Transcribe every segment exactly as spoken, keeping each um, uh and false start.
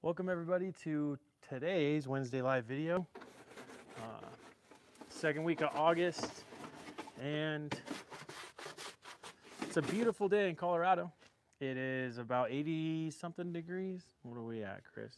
Welcome everybody to today's Wednesday live video. Uh, second week of August, and it's a beautiful day in Colorado. It is about eighty something degrees. What are we at, Chris?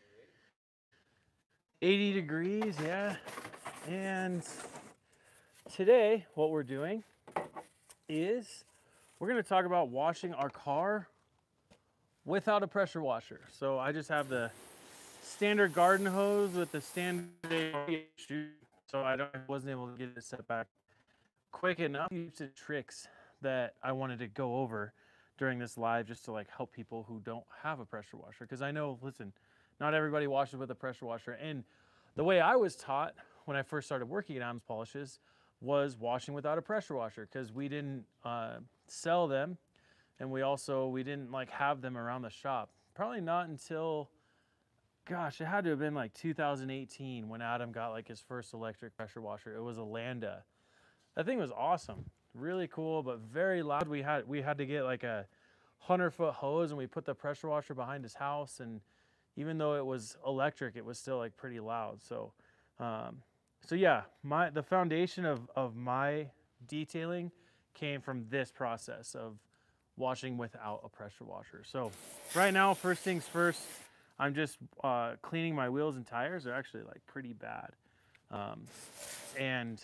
eighty degrees, yeah. And today what we're doing is we're going to talk about washing our car without a pressure washer. So I just have the standard garden hose with the standard shoe, so I don't wasn't able to get it set back quick enough. Use the tricks that I wanted to go over during this live just to like help people who don't have a pressure washer, because I know, listen, not everybody washes with a pressure washer. And the way I was taught when I first started working at Adams Polishes was washing without a pressure washer, because we didn't uh, sell them. And we also, we didn't like have them around the shop. Probably not until, gosh, it had to have been like two thousand eighteen when Adam got like his first electric pressure washer. It was a Landa. That thing was awesome. Really cool, but very loud. We had, we had to get like a hundred foot hose and we put the pressure washer behind his house. And even though it was electric, it was still like pretty loud. So, um, so yeah, my, the foundation of, of my detailing came from this process of washing without a pressure washer. So right now, first things first, I'm just uh, cleaning my wheels and tires. They're actually like pretty bad. Um, and,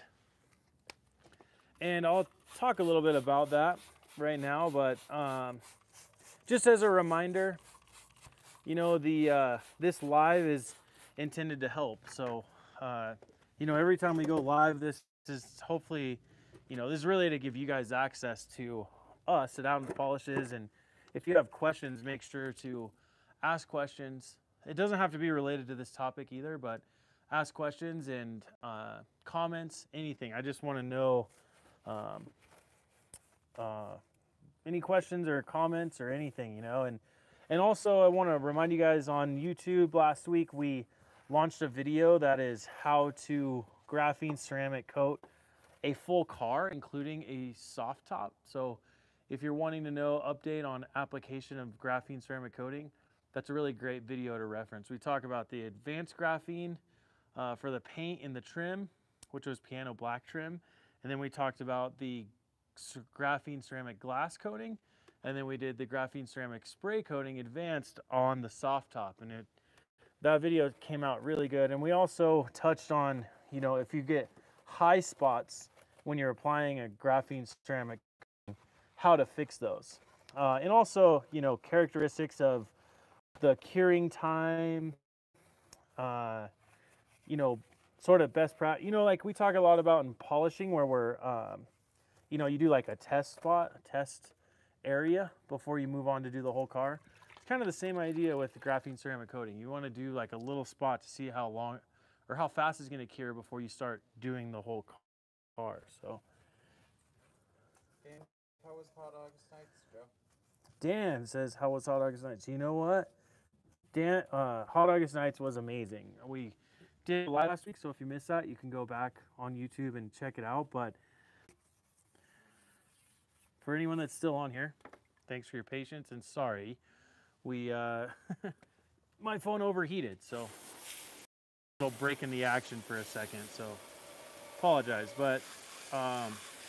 and I'll talk a little bit about that right now, but um, just as a reminder, you know, the uh, this live is intended to help. So, uh, you know, every time we go live, this is hopefully, you know, this is really to give you guys access to us at Adams Polishes. And if you have questions, make sure to ask questions. It doesn't have to be related to this topic either, but ask questions and uh, comments, anything. I just want to know um, uh, any questions or comments or anything, you know. And and also I want to remind you guys, on YouTube last week we launched a video that is how to graphene ceramic coat a full car, including a soft top. So if you're wanting to know update on application of graphene ceramic coating, that's a really great video to reference. We talk about the advanced graphene uh, for the paint and the trim, which was piano black trim. And then we talked about the graphene ceramic glass coating. And then we did the graphene ceramic spray coating advanced on the soft top. And it, that video came out really good. And we also touched on, you know, if you get high spots when you're applying a graphene ceramic, how to fix those. Uh, and also, you know, characteristics of the curing time, uh, you know, sort of best practice. You know, like we talk a lot about in polishing, where we're, um, you know, you do like a test spot, a test area before you move on to do the whole car. It's kind of the same idea with the graphene ceramic coating. You want to do like a little spot to see how long or how fast it's going to cure before you start doing the whole car. So. How was Hot August Nights, Joe? Dan says, how was Hot August Nights? You know what? Dan, uh, Hot August Nights was amazing. We did it live last week, so if you missed that, you can go back on YouTube and check it out. But for anyone that's still on here, thanks for your patience, and sorry. We, uh, my phone overheated, so I'll break in the action for a second, so apologize. But, um,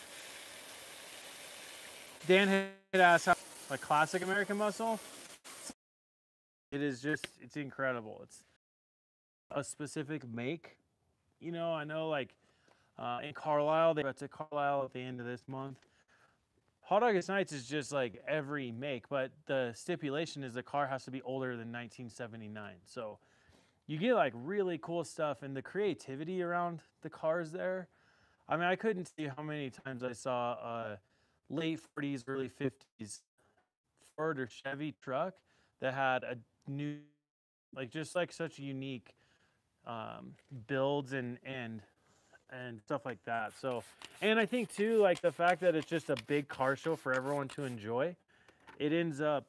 Dan had asked how a classic American muscle. It is just, it's incredible. It's a specific make. You know, I know like uh, in Carlisle, they got to Carlisle at the end of this month. Hot August Nights is just like every make, but the stipulation is the car has to be older than nineteen seventy-nine. So you get like really cool stuff, and the creativity around the cars there. I mean, I couldn't see how many times I saw uh, late forties, early fifties Ford or Chevy truck that had a new, like just like such unique um, builds and and and stuff like that. So, and I think too, like the fact that it's just a big car show for everyone to enjoy, it ends up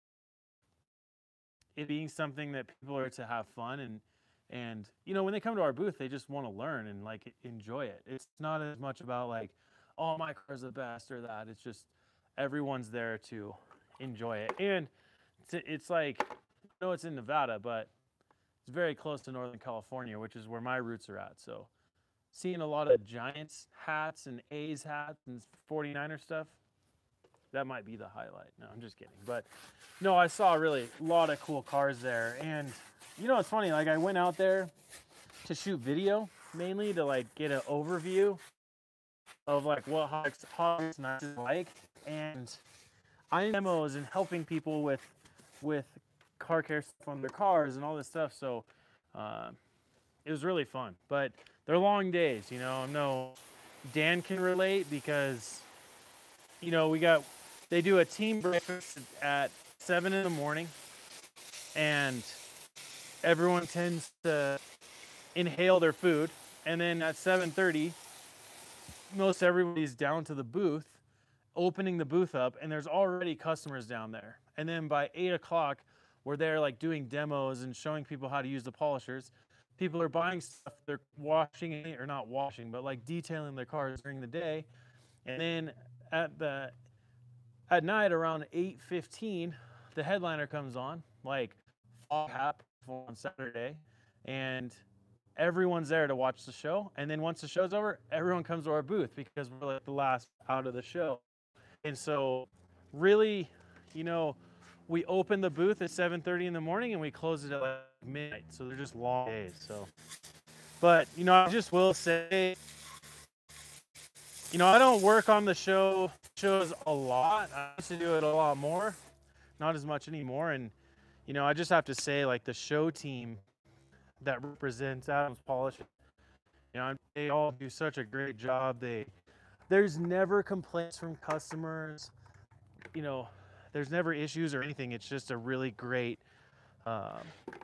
it being something that people are to have fun, and and you know, when they come to our booth, they just want to learn and like enjoy it. It's not as much about like, oh, my car's the best or that. It's just everyone's there to enjoy it. And it's, it's like know it's in Nevada, but it's very close to Northern California, which is where my roots are at. So seeing a lot of Giants hats and A's hats and forty-niner stuff, that might be the highlight. No, I'm just kidding. But no, I saw really a lot of cool cars there. And you know, it's funny, like I went out there to shoot video mainly to like get an overview of like what Hot Nights is like. And I'm demos and helping people with with car care stuff on their cars and all this stuff. So uh, it was really fun. But they're long days, you know. I know Dan can relate because, you know, we got, they do a team breakfast at seven in the morning, and everyone tends to inhale their food. And then at seven thirty, most everybody's down to the booth, opening the booth up, and there's already customers down there. And then by eight o'clock, we're there like doing demos and showing people how to use the polishers. People are buying stuff, they're washing it, or not washing, but like detailing their cars during the day. And then at the at night around eight fifteen, the headliner comes on, like Fog Hat on Saturday, and everyone's there to watch the show. And then once the show's over, everyone comes to our booth because we're like the last out of the show. And so really, you know, we open the booth at seven thirty in the morning and we close it at like midnight. So they're just long days. So, but you know, I just will say, you know, I don't work on the show shows a lot. I used to do it a lot more, not as much anymore. And you know, I just have to say, like the show team that represents Adams Polishing, you know, they all do such a great job. They, there's never complaints from customers. You know, there's never issues or anything. It's just a really great um,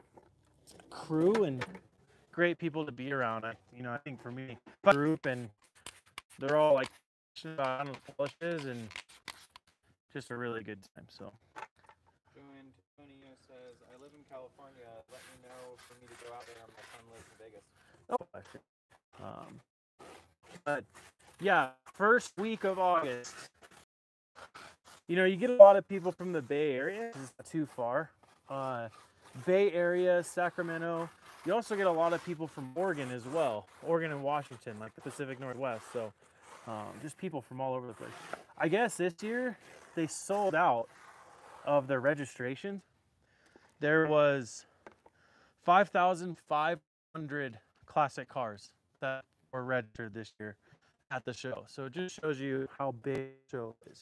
crew and great people to be around. I, you know, I think for me, group, and they're all like about polishes and just a really good time. So. Joanne Antonio says, I live in California. Let me know for me to go out there. My son lives in Vegas. Oh, I see. Um, but yeah, first week of August, you know, you get a lot of people from the Bay Area. It's not too far. Uh, Bay Area, Sacramento. You also get a lot of people from Oregon as well. Oregon and Washington, like the Pacific Northwest. So um, just people from all over the place. I guess this year they sold out of their registrations. There was five thousand five hundred classic cars that were registered this year at the show. So it just shows you how big the show is.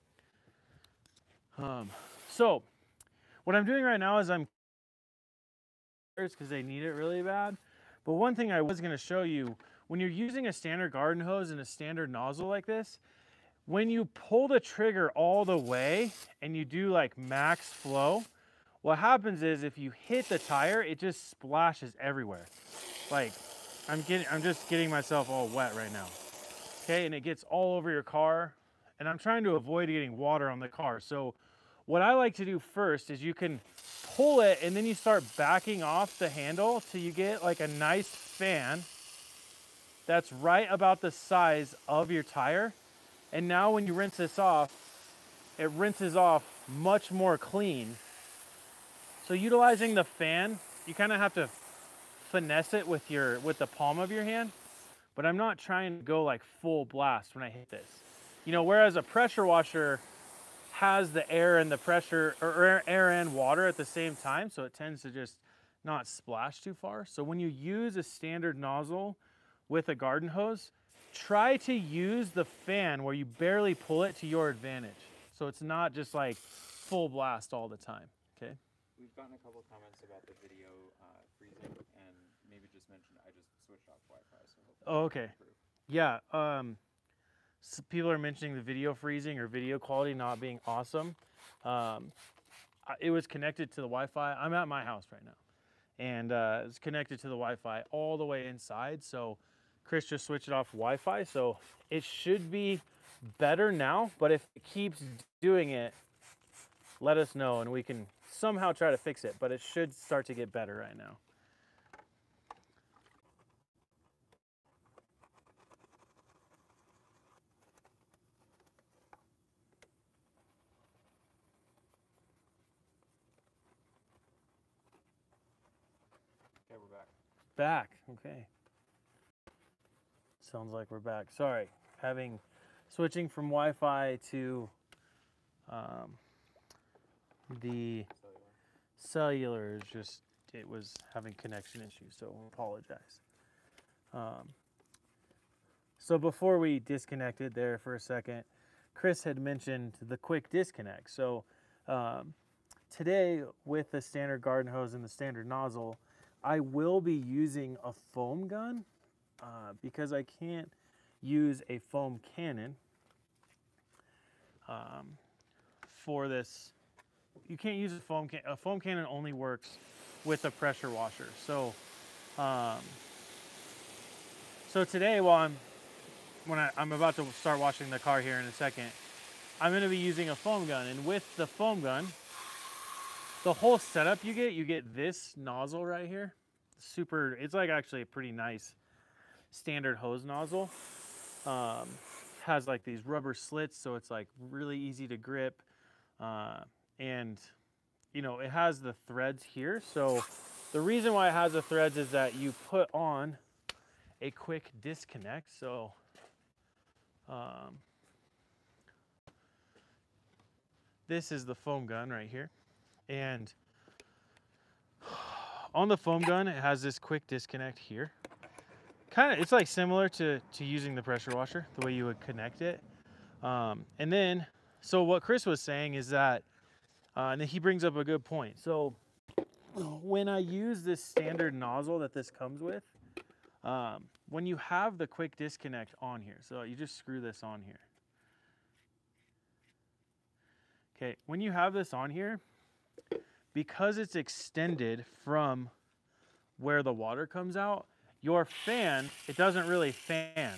Um, so what I'm doing right now is I'm because they need it really bad. But one thing I was going to show you, when you're using a standard garden hose and a standard nozzle like this, when you pull the trigger all the way and you do like max flow, what happens is if you hit the tire, it just splashes everywhere. Like I'm getting, I'm just getting myself all wet right now. Okay, and it gets all over your car. And I'm trying to avoid getting water on the car. So what I like to do first is you can pull it and then you start backing off the handle till you get like a nice fan that's right about the size of your tire. And now when you rinse this off, it rinses off much more clean. So utilizing the fan, you kind of have to finesse it with your with the palm of your hand, but I'm not trying to go like full blast when I hit this. You know, whereas a pressure washer has the air and the pressure, or air, air and water at the same time, so it tends to just not splash too far. So when you use a standard nozzle with a garden hose, try to use the fan where you barely pull it to your advantage. So it's not just like full blast all the time, okay? We've gotten a couple of comments about the video uh, freezing, and maybe just mentioned I just switched off Wi-Fi. So oh, okay. Yeah, um, so people are mentioning the video freezing or video quality not being awesome. Um, it was connected to the Wi-Fi. I'm at my house right now, and uh, it's connected to the Wi-Fi all the way inside. So Chris just switched it off Wi-Fi, so it should be better now. But if it keeps doing it, let us know, and we can somehow try to fix it. But it should start to get better right now. Back. Okay. Sounds like we're back. Sorry. Having switching from Wi-Fi to um, the cellular is just, it was having connection issues, so I apologize. Um, so before we disconnected there for a second, Chris had mentioned the quick disconnect. So um, today with the standard garden hose and the standard nozzle, I will be using a foam gun uh, because I can't use a foam cannon um, for this. You can't use a foam can. A foam cannon only works with a pressure washer. So, um, so today, while I'm when I, I'm about to start washing the car here in a second, I'm going to be using a foam gun, and with the foam gun, the whole setup you get, you get this nozzle right here. Super. It's like actually a pretty nice standard hose nozzle. Um, has like these rubber slits, so it's like really easy to grip. Uh, and you know, it has the threads here. So the reason why it has the threads is that you put on a quick disconnect. So um, this is the foam gun right here. And on the foam gun, it has this quick disconnect here. Kind of, it's like similar to, to using the pressure washer, the way you would connect it. Um, and then, so what Chris was saying is that, uh, and then he brings up a good point. So when I use this standard nozzle that this comes with, um, when you have the quick disconnect on here, so you just screw this on here. Okay, when you have this on here, because it's extended from where the water comes out, your fan, it doesn't really fan,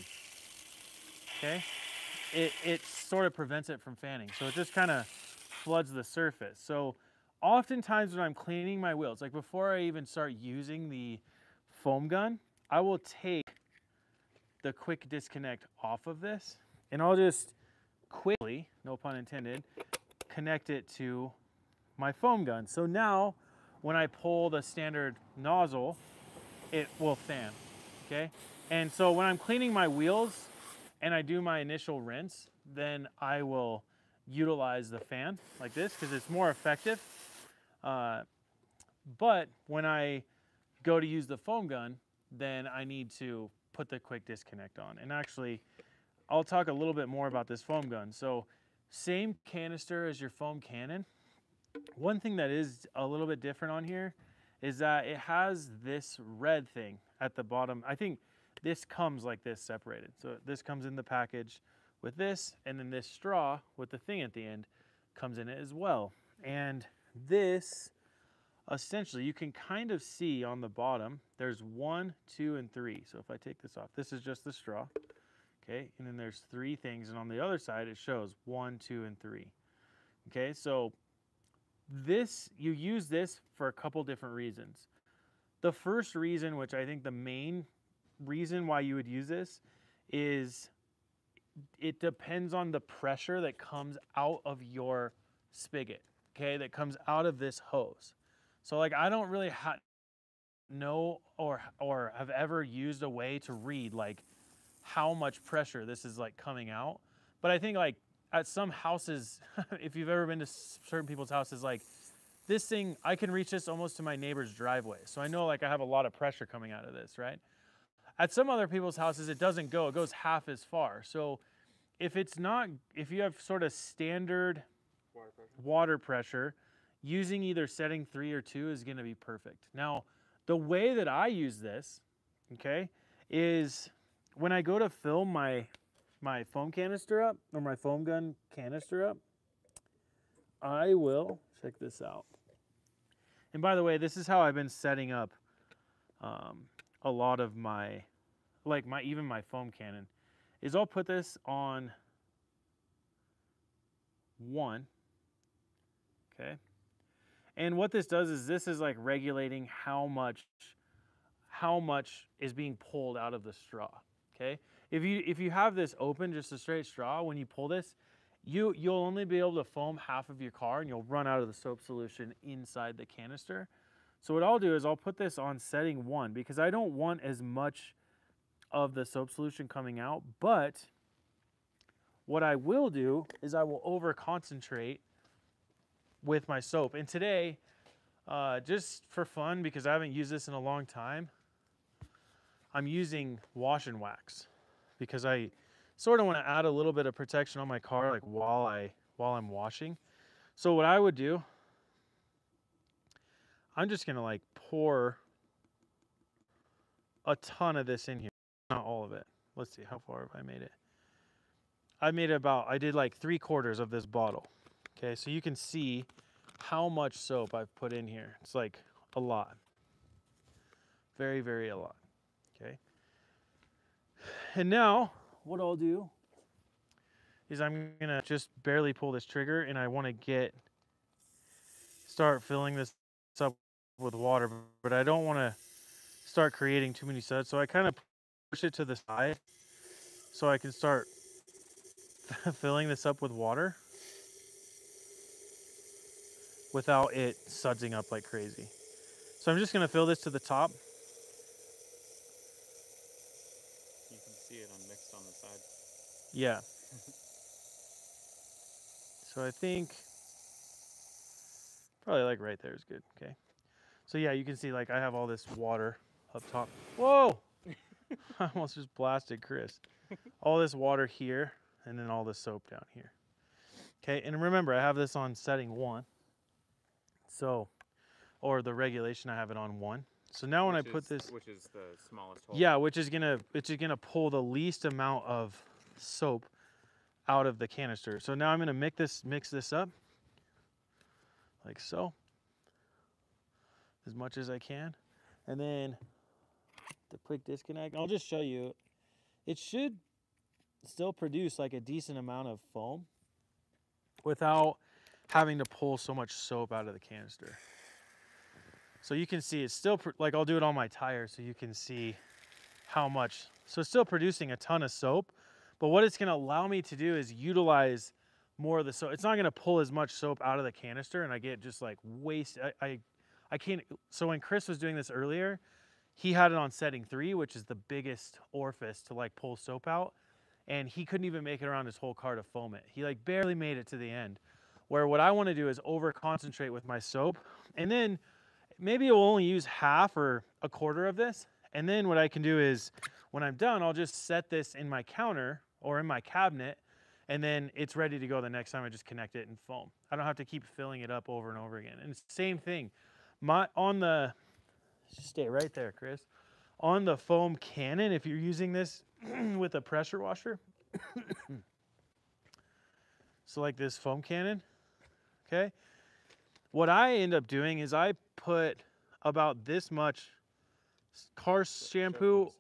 okay? It, it sort of prevents it from fanning. So it just kind of floods the surface. So oftentimes when I'm cleaning my wheels, like before I even start using the foam gun, I will take the quick disconnect off of this and I'll just quickly, no pun intended, connect it to my foam gun. So now when I pull the standard nozzle, it will fan, okay? And so when I'm cleaning my wheels and I do my initial rinse, then I will utilize the fan like this because it's more effective. Uh, but when I go to use the foam gun, then I need to put the quick disconnect on. And actually, I'll talk a little bit more about this foam gun. So same canister as your foam cannon. One thing that is a little bit different on here is that it has this red thing at the bottom. I think this comes like this separated. So this comes in the package with this, and then this straw with the thing at the end comes in it as well. And this, essentially, you can kind of see on the bottom, there's one, two, and three. So if I take this off, this is just the straw, okay? And then there's three things, and on the other side, it shows one, two, and three. Okay, so this, you use this for a couple different reasons. The first reason, which I think the main reason why you would use this, is it depends on the pressure that comes out of your spigot, okay, that comes out of this hose. So like I don't really ha know or or have ever used a way to read like how much pressure this is like coming out, but I think like at some houses, if you've ever been to certain people's houses, like this thing, I can reach this almost to my neighbor's driveway. So I know like I have a lot of pressure coming out of this, right? At some other people's houses, it doesn't go, it goes half as far. So if it's not, if you have sort of standard Water pressure. water pressure, using either setting three or two is gonna be perfect. Now, the way that I use this, okay, is when I go to fill my my foam canister up, or my foam gun canister up, I will, check this out. And by the way, this is how I've been setting up um, a lot of my, like my, even my foam cannon, is I'll put this on one, okay? And what this does is this is like regulating how much, how much is being pulled out of the straw, okay? If you if you have this open, just a straight straw, when you pull this, you you'll only be able to foam half of your car, and you'll run out of the soap solution inside the canister. So what I'll do is I'll put this on setting one because I don't want as much of the soap solution coming out, but what I will do is I will over concentrate with my soap. And today, uh, just for fun, because I haven't used this in a long time, I'm using wash and wax because I sort of want to add a little bit of protection on my car, like while I while I'm washing. So what I would do, I'm just gonna like pour a ton of this in here, not all of it. Let's see, how far have I made it? I made about, I did like three quarters of this bottle. Okay, so you can see how much soap I've put in here. It's like a lot. Very, very a lot. Okay. And now what I'll do is I'm gonna just barely pull this trigger, and I want to get, start filling this up with water, but I don't want to start creating too many suds. So I kind of push it to the side so I can start filling this up with water without it sudsing up like crazy. So I'm just gonna fill this to the top. You can see it unmixed on the side. Yeah. So I think probably like right there is good. Okay. So yeah, you can see like I have all this water up top. Whoa! I almost just blasted Chris. All this water here, and then all the soap down here. Okay, and remember I have this on setting one. So, or the regulation, I have it on one. So now when Which I put is, this, which is the smallest hole. yeah, which is gonna, which is gonna pull the least amount of soap out of the canister. So now I'm gonna mix this, mix this up, like so, as much as I can, and then the quick disconnect. I'll just show you. It should still produce like a decent amount of foam without having to pull so much soap out of the canister. So you can see it's still, like I'll do it on my tire so you can see how much. So it's still producing a ton of soap, but what it's gonna allow me to do is utilize more of the soap. It's not gonna pull as much soap out of the canister and I get just like waste. I, I, I can't, so when Chris was doing this earlier, he had it on setting three, which is the biggest orifice to like pull soap out. And he couldn't even make it around his whole car to foam it. He like barely made it to the end. Where what I wanna do is over concentrate with my soap, and then maybe I'll only use half or a quarter of this. And then what I can do is when I'm done, I'll just set this in my counter or in my cabinet, and then it's ready to go the next time. I just connect it and foam. I don't have to keep filling it up over and over again. And it's the same thing. My, on the, just stay right there, Chris. On the foam cannon, if you're using this with a pressure washer, so like this foam cannon, okay? What I end up doing is I put about this much car shampoo.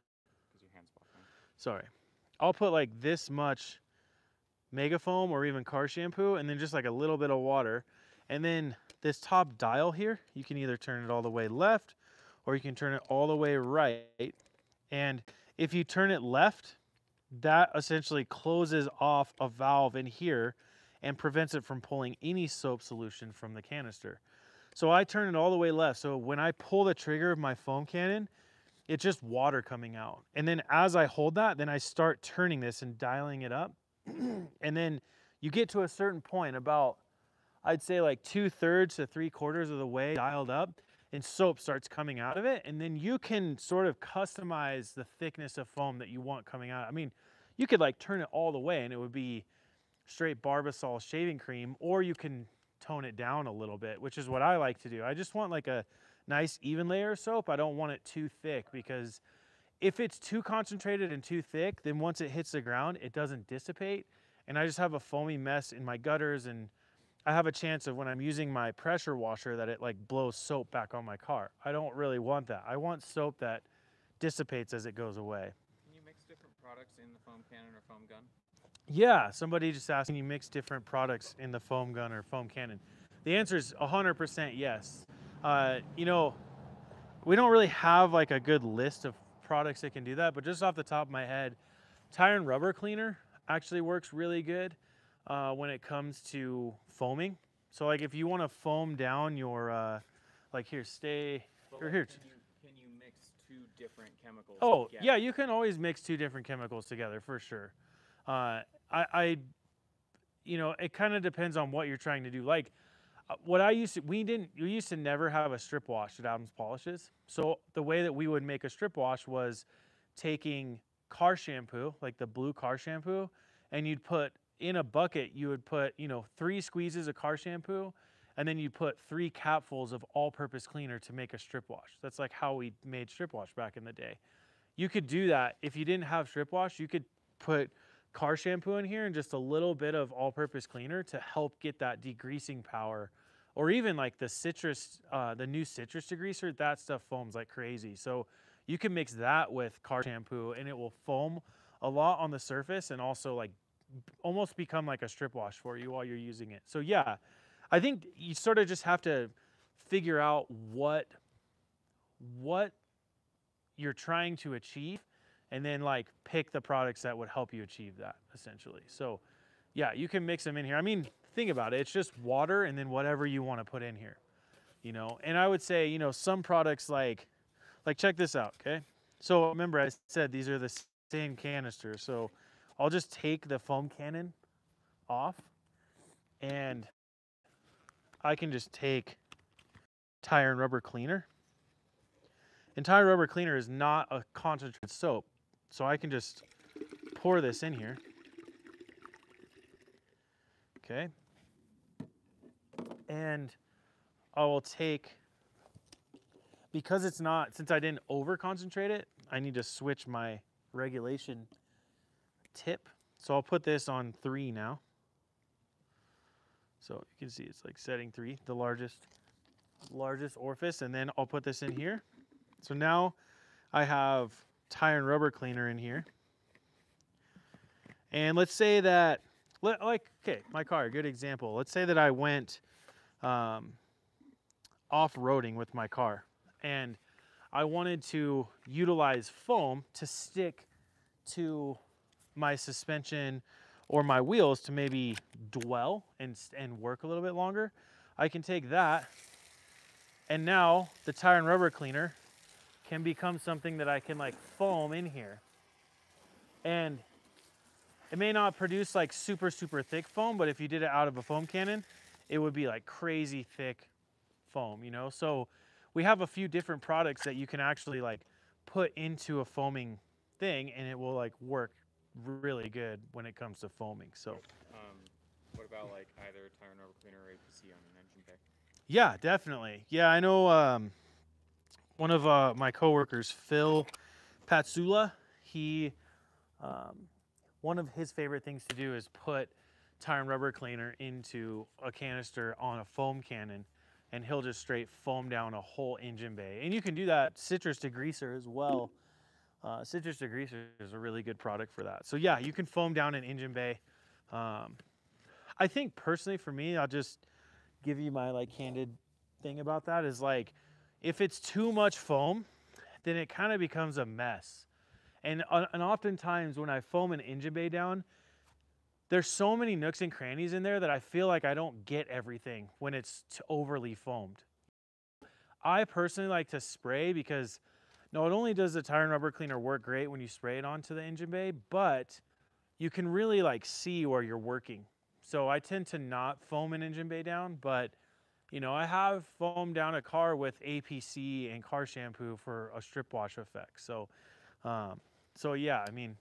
Sorry. I'll put like this much mega foam or even car shampoo, and then just like a little bit of water. And then this top dial here, you can either turn it all the way left or you can turn it all the way right. And if you turn it left, that essentially closes off a valve in here and prevents it from pulling any soap solution from the canister. So I turn it all the way left. So when I pull the trigger of my foam cannon, it's just water coming out. And then as I hold that, then I start turning this and dialing it up. And then you get to a certain point, about, I'd say like two thirds to three quarters of the way dialed up, and soap starts coming out of it. And then you can sort of customize the thickness of foam that you want coming out. I mean, you could like turn it all the way and it would be straight Barbasol shaving cream, or you can tone it down a little bit, which is what I like to do. I just want like a nice even layer of soap. I don't want it too thick, because if it's too concentrated and too thick, then once it hits the ground, it doesn't dissipate. And I just have a foamy mess in my gutters, and I have a chance of when I'm using my pressure washer that it like blows soap back on my car. I don't really want that. I want soap that dissipates as it goes away. Can you mix different products in the foam cannon or foam gun? Yeah, somebody just asked, can you mix different products in the foam gun or foam cannon? The answer is one hundred percent yes. Uh, you know, we don't really have like a good list of products that can do that, but just off the top of my head, tire and rubber cleaner actually works really good uh, when it comes to foaming. So like if you want to foam down your, uh, Like here, stay, But or like, here. can you can you mix two different chemicals? Oh, together? yeah, you can always mix two different chemicals together for sure. Uh, I, I, you know, it kind of depends on what you're trying to do. Like, uh, what I used to, we didn't, we used to never have a strip wash at Adams Polishes. So the way that we would make a strip wash was taking car shampoo, like the blue car shampoo, and you'd put in a bucket, you would put, you know, three squeezes of car shampoo, and then you put three capfuls of all-purpose cleaner to make a strip wash. That's like how we made strip wash back in the day. You could do that. If you didn't have strip wash, you could put car shampoo in here and just a little bit of all-purpose cleaner to help get that degreasing power. Or even like the citrus, uh, the new citrus degreaser, that stuff foams like crazy. So you can mix that with car shampoo and it will foam a lot on the surface and also like almost become like a strip wash for you while you're using it. So yeah, I think you sort of just have to figure out what what you're trying to achieve and then like pick the products that would help you achieve that essentially. So yeah, you can mix them in here. I mean, think about it. It's just water and then whatever you want to put in here, you know? And I would say, you know, some products like, like check this out, okay? So remember I said these are the same canisters. So I'll just take the foam cannon off and I can just take tire and rubber cleaner. And tire rubber cleaner is not a concentrated soap. So I can just pour this in here. Okay. And I will take, because it's not, since I didn't over concentrate it, I need to switch my regulation tip. So I'll put this on three now. So you can see it's like setting three, the largest, largest orifice. And then I'll put this in here. So now I have tire and rubber cleaner in here. And let's say that, like, okay, my car, good example. Let's say that I went um, off-roading with my car and I wanted to utilize foam to stick to my suspension or my wheels to maybe dwell and, and work a little bit longer. I can take that and now the tire and rubber cleaner can become something that I can like foam in here. And it may not produce like super, super thick foam, but if you did it out of a foam cannon, it would be like crazy thick foam, you know? So we have a few different products that you can actually like put into a foaming thing and it will like work really good when it comes to foaming. So Um, what about like either tire and rubber cleaner or A P C on an engine bay? yeah, definitely. Yeah, I know um, one of uh, my coworkers, Phil Patsula, he, um, one of his favorite things to do is put tire and rubber cleaner into a canister on a foam cannon and he'll just straight foam down a whole engine bay. And you can do that citrus degreaser as well. Uh, citrus degreaser is a really good product for that. So yeah, you can foam down an engine bay. Um, I think personally for me, I'll just give you my like candid thing about that is like, if it's too much foam, then it kind of becomes a mess. And, uh, and oftentimes when I foam an engine bay down, there's so many nooks and crannies in there that I feel like I don't get everything when it's overly foamed. I personally like to spray because not only does the tire and rubber cleaner work great when you spray it onto the engine bay, but you can really like see where you're working. So I tend to not foam an engine bay down, but you know, I have foamed down a car with A P C and car shampoo for a strip wash effect. So, um, so yeah, I mean,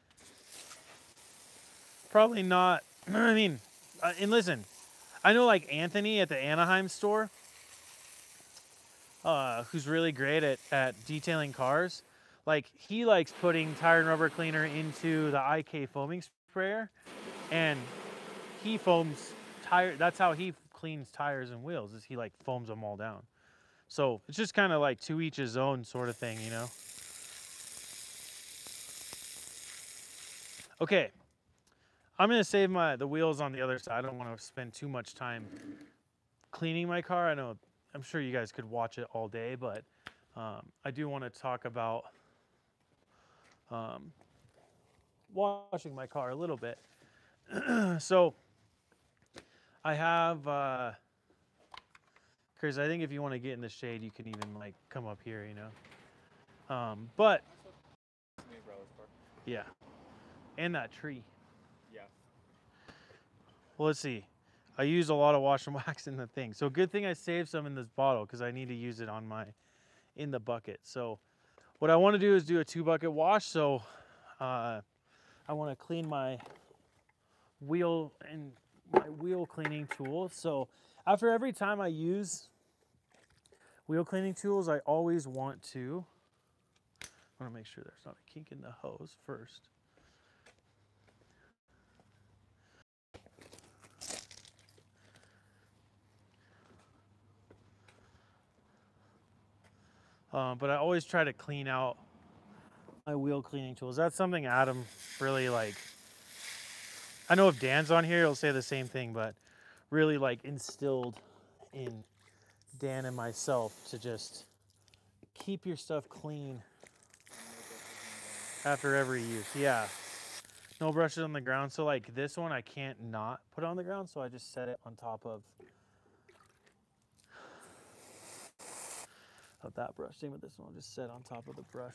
probably not, I mean, uh, and listen, I know like Anthony at the Anaheim store, uh, who's really great at, at detailing cars. Like he likes putting tire and rubber cleaner into the I K foaming sprayer and he foams tire. That's how he cleans tires and wheels is he like foams them all down. So it's just kind of like to each his own sort of thing, you know? Okay. I'm going to save my the wheels on the other side. I don't want to spend too much time cleaning my car. I know, I'm sure you guys could watch it all day, but um, I do want to talk about um, washing my car a little bit. So I have uh, Chris, I think if you want to get in the shade, you can even like come up here, you know. Um, but yeah, and that tree. Yeah. Well, let's see. I used a lot of wash and wax in the thing, so good thing I saved some in this bottle because I need to use it on my in the bucket. So what I want to do is do a two bucket wash. So uh, I want to clean my wheel and my wheel cleaning tool. So after every time I use wheel cleaning tools, I always want to I want to make sure there's not a kink in the hose first. Um, but I always try to clean out my wheel cleaning tools. That's something Adam really like. I know if Dan's on here, he'll say the same thing, but really like instilled in Dan and myself to just keep your stuff clean after every use. Yeah. No brushes on the ground. So like this one, I can't not put on the ground. So I just set it on top of, of that brush. Same with this one. I'll just set on top of the brush.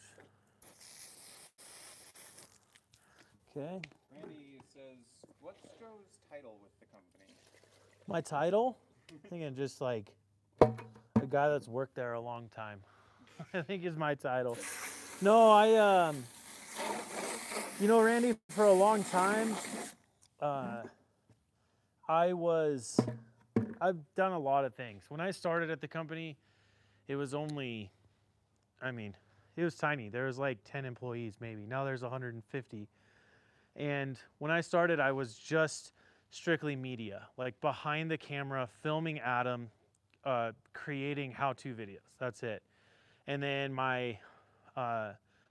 Okay. Randy says, what's Joe's title with the company? My title? I think I'm just like a guy that's worked there a long time. I think is my title. No, I, um, you know, Randy, for a long time, uh, I was, I've done a lot of things. When I started at the company, it was only, I mean, it was tiny. There was like ten employees maybe. Now there's one hundred fifty. And when I started, I was just strictly media, like behind the camera, filming Adam, uh, creating how-to videos. That's it. And then my uh,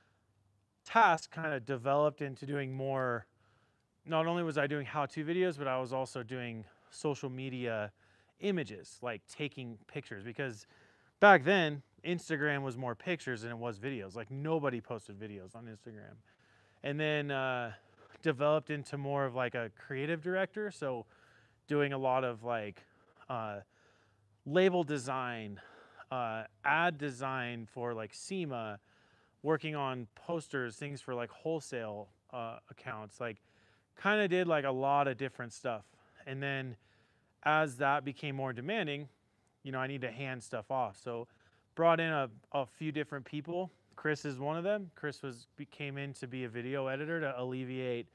task kind of developed into doing more. Not only was I doing how-to videos, but I was also doing social media images, like taking pictures. Because back then, Instagram was more pictures than it was videos. Like nobody posted videos on Instagram. And then uh, developed into more of like a creative director. So doing a lot of like uh, label design, uh, ad design for like SEMA, working on posters, things for like wholesale uh, accounts, like kind of did like a lot of different stuff. And then as that became more demanding, you know, I need to hand stuff off. So brought in a, a few different people. Chris is one of them. Chris was came in to be a video editor to alleviate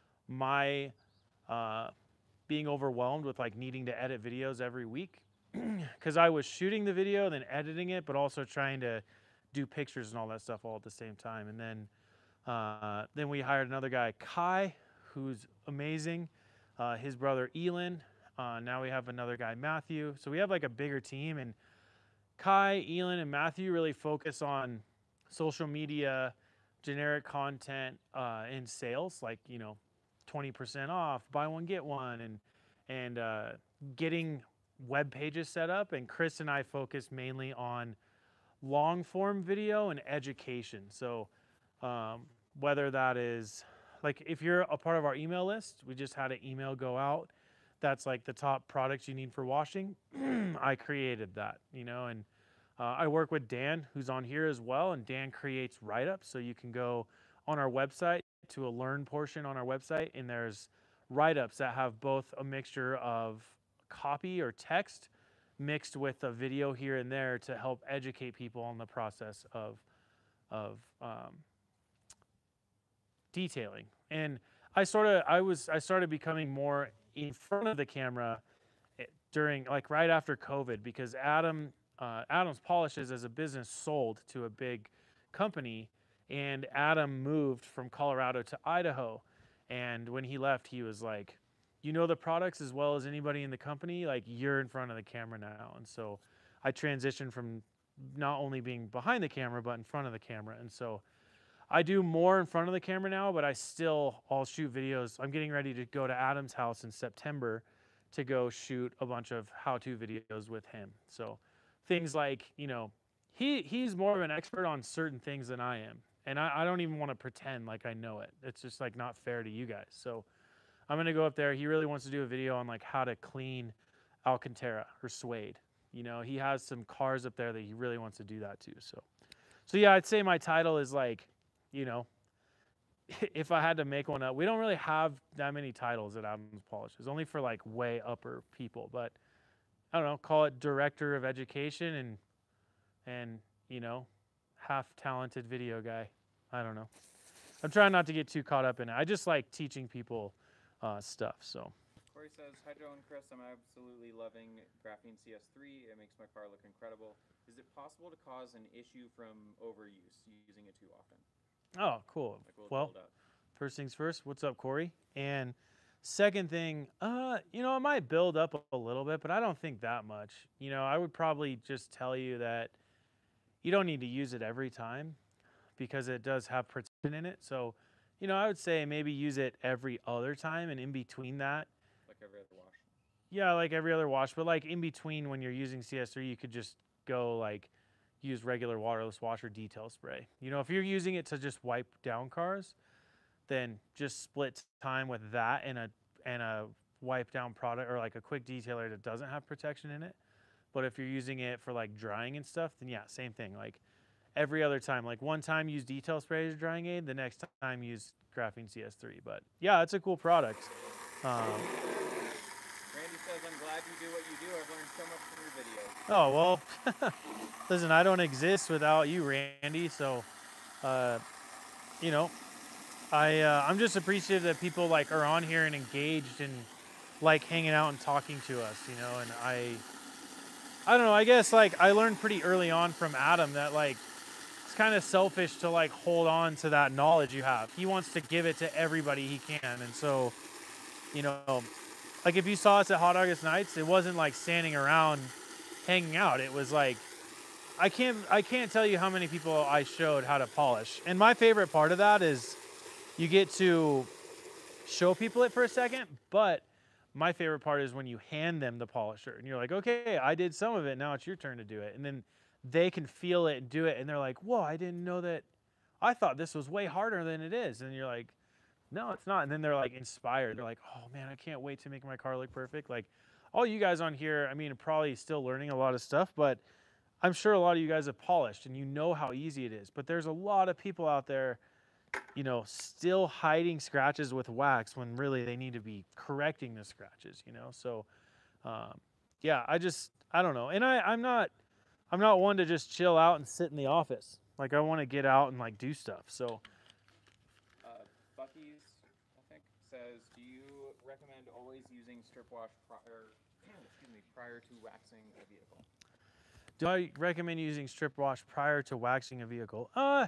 my uh, being overwhelmed with like needing to edit videos every week because I was shooting the video, then editing it, but also trying to do pictures and all that stuff all at the same time. And then uh, then we hired another guy, Kai, who's amazing. Uh, his brother, Elin. Uh, now we have another guy, Matthew. So we have like a bigger team, and Kai, Elin, and Matthew really focus on social media, generic content, uh, and sales, like, you know, twenty percent off, buy one, get one, and, and uh, getting web pages set up. And Chris and I focus mainly on long form video and education. So um, whether that is, like if you're a part of our email list, we just had an email go out. That's like the top products you need for washing. I created that, you know, and uh, I work with Dan, who's on here as well, and Dan creates write-ups. So you can go on our website to a learn portion on our website, and there's write-ups that have both a mixture of copy or text mixed with a video here and there to help educate people on the process of, of um, detailing. And I sort of, I was, I started becoming more in front of the camera during, like right after COVID, because Adam, uh, Adam's Polishes as a business sold to a big company, and Adam moved from Colorado to Idaho. And when he left, he was like, you know the products as well as anybody in the company, like you're in front of the camera now. And so I transitioned from not only being behind the camera, but in front of the camera. And so I do more in front of the camera now, but I still, I'll shoot videos. I'm getting ready to go to Adam's house in September to go shoot a bunch of how-to videos with him. So things like, you know, he he's more of an expert on certain things than I am. And I, I don't even want to pretend like I know it. It's just like not fair to you guys. So I'm gonna go up there. He really wants to do a video on like how to clean Alcantara or suede. You know, he has some cars up there that he really wants to do that too. So, so yeah, I'd say my title is like, you know, if I had to make one up, we don't really have that many titles at Adams Polishes, only for like way upper people. But I don't know, call it director of education and and you know, half talented video guy. I don't know. I'm trying not to get too caught up in it. I just like teaching people uh, stuff. So. Corey says, hi Joe and Chris, I'm absolutely loving Graphene C S three. It makes my car look incredible. Is it possible to cause an issue from overuse, using it too often? Oh, cool. Like we'll well, first things first, what's up, Corey? And second thing, uh, you know, it might build up a little bit, but I don't think that much. You know, I would probably just tell you that you don't need to use it every time because it does have protection in it. So, you know, I would say maybe use it every other time, and in between that, like every other wash. Yeah, like every other wash, but like in between when you're using C S three, you could just go like use regular waterless wash or detail spray. You know, if you're using it to just wipe down cars, then just split time with that and a and a wipe down product or like a quick detailer that doesn't have protection in it. But if you're using it for like drying and stuff, then yeah, same thing. Like every other time, like one time use detail spray as a drying aid, the next time use Graphene C S three. But yeah, it's a cool product. Um, Randy says, I'm glad you do what you do. I've learned so much from your videos. Oh, well, listen, I don't exist without you, Randy. So, uh, you know, I, uh, I'm just appreciative that people like are on here and engaged and like hanging out and talking to us, you know, and I, I don't know, I guess like I learned pretty early on from Adam that like, it's kind of selfish to like hold on to that knowledge you have. He wants to give it to everybody he can. And so, you know, like if you saw us at Hot August Nights, it wasn't like standing around hanging out. It was like, I can't, I can't tell you how many people I showed how to polish. And my favorite part of that is you get to show people it for a second, but my favorite part is when you hand them the polisher and you're like, okay, I did some of it. Now it's your turn to do it. And then they can feel it and do it. And they're like, whoa, I didn't know that. I thought this was way harder than it is. And you're like, no, it's not. And then they're like inspired. They're like, oh man, I can't wait to make my car look perfect. Like all you guys on here, I mean, are probably still learning a lot of stuff, but I'm sure a lot of you guys have polished and you know how easy it is. But there's a lot of people out there, you know, still hiding scratches with wax when really they need to be correcting the scratches, you know? So, um, yeah, I just, I don't know. And I, I'm not, I'm not one to just chill out and sit in the office. Like I want to get out and like do stuff. So, uh, Bucky's, I think, says, do you recommend always using strip wash prior, excuse me, prior to waxing a vehicle? Do I recommend using strip wash prior to waxing a vehicle? Uh,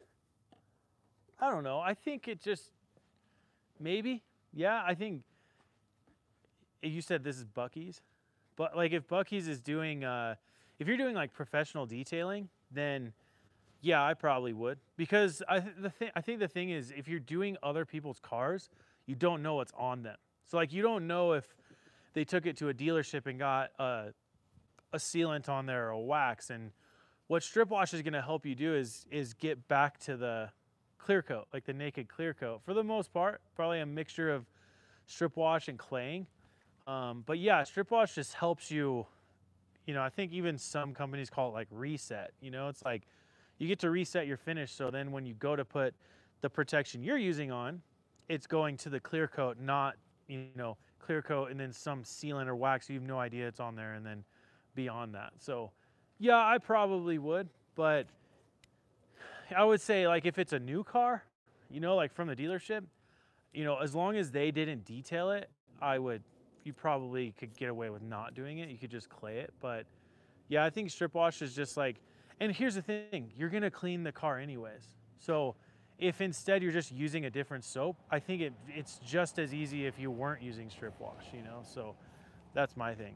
I don't know. I think it just, maybe. Yeah, I think, you said this is Bucky's. But like if Bucky's is doing, uh, if you're doing like professional detailing, then yeah, I probably would. Because I, th the th I think the thing is, if you're doing other people's cars, you don't know what's on them. So like you don't know if they took it to a dealership and got a, a sealant on there or a wax. And what strip wash is going to help you do is, is get back to the clear coat, like the naked clear coat. For the most part, probably a mixture of strip wash and claying. Um, but yeah, strip wash just helps you, you know, I think even some companies call it like reset. You know, it's like you get to reset your finish. So then when you go to put the protection you're using on, it's going to the clear coat, not, you know, clear coat and then some sealant or wax. You have no idea it's on there and then beyond that. So yeah, I probably would, but I would say like if it's a new car, you know, like from the dealership, you know, as long as they didn't detail it, I would, you probably could get away with not doing it. You could just clay it. But yeah, I think strip wash is just like, and here's the thing, you're going to clean the car anyways. So if instead you're just using a different soap, I think it, it's just as easy if you weren't using strip wash, you know? So that's my thing.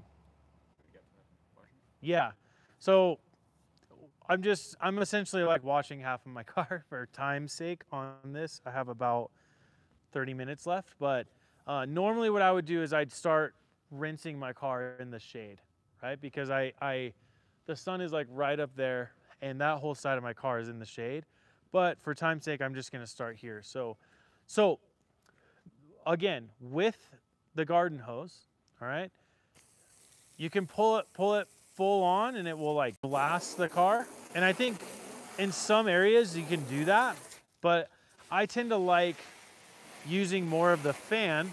Yeah. So I'm just, I'm essentially like washing half of my car for time's sake on this. I have about thirty minutes left, but uh, normally what I would do is I'd start rinsing my car in the shade, right? Because I, I, the sun is like right up there and that whole side of my car is in the shade. But for time's sake, I'm just gonna start here. So, so again, with the garden hose, all right, you can pull it, pull it full on and it will like blast the car. And I think in some areas you can do that, but I tend to like using more of the fan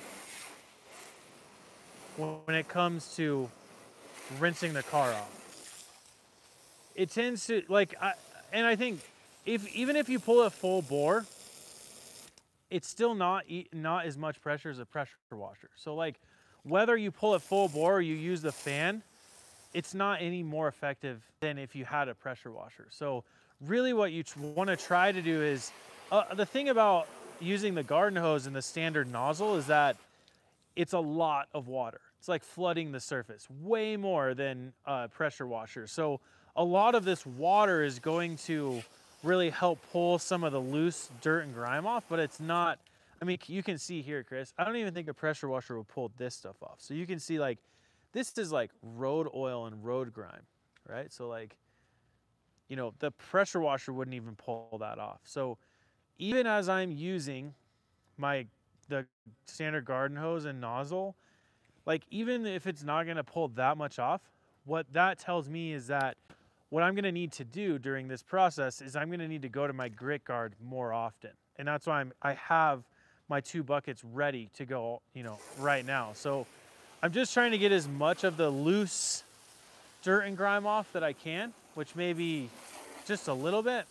when it comes to rinsing the car off. It tends to like, I, and I think if even if you pull it full bore, it's still not not as much pressure as a pressure washer. So like whether you pull it full bore or you use the fan, it's not any more effective than if you had a pressure washer. So really what you want to try to do is, uh, the thing about using the garden hose and the standard nozzle is that it's a lot of water. It's like flooding the surface, way more than a pressure washer. So a lot of this water is going to really help pull some of the loose dirt and grime off, but it's not, I mean, you can see here, Chris, I don't even think a pressure washer will pull this stuff off. So you can see like, this is like road oil and road grime, right? So like, you know, the pressure washer wouldn't even pull that off. So even as I'm using my, the standard garden hose and nozzle, like even if it's not gonna pull that much off, what that tells me is that what I'm gonna need to do during this process is I'm gonna need to go to my grit guard more often. And that's why I'm, I have my two buckets ready to go, you know, right now. So I'm just trying to get as much of the loose dirt and grime off that I can, which may be just a little bit.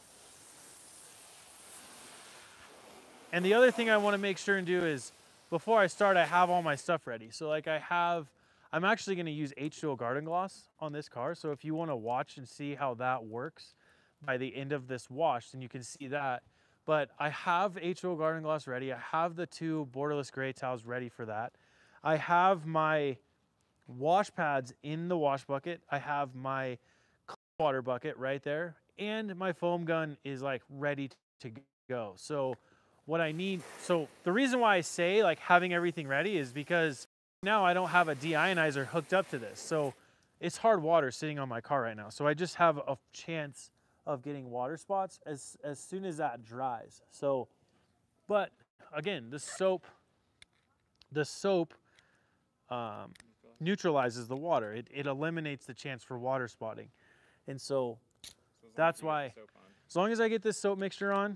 And the other thing I want to make sure and do is before I start, I have all my stuff ready. So like I have, I'm actually going to use H two O garden gloss on this car. So if you want to watch and see how that works by the end of this wash, then you can see that. But I have H two O garden gloss ready. I have the two borderless gray towels ready for that. I have my wash pads in the wash bucket. I have my water bucket right there. And my foam gun is like ready to go. So what I need, so the reason why I say like having everything ready is because now I don't have a deionizer hooked up to this. So it's hard water sitting on my car right now. So I just have a chance of getting water spots as, as soon as that dries. So, but again, the soap, the soap um, neutralizes the water. It, it eliminates the chance for water spotting. And so, so that's why, as long as I get this soap mixture on,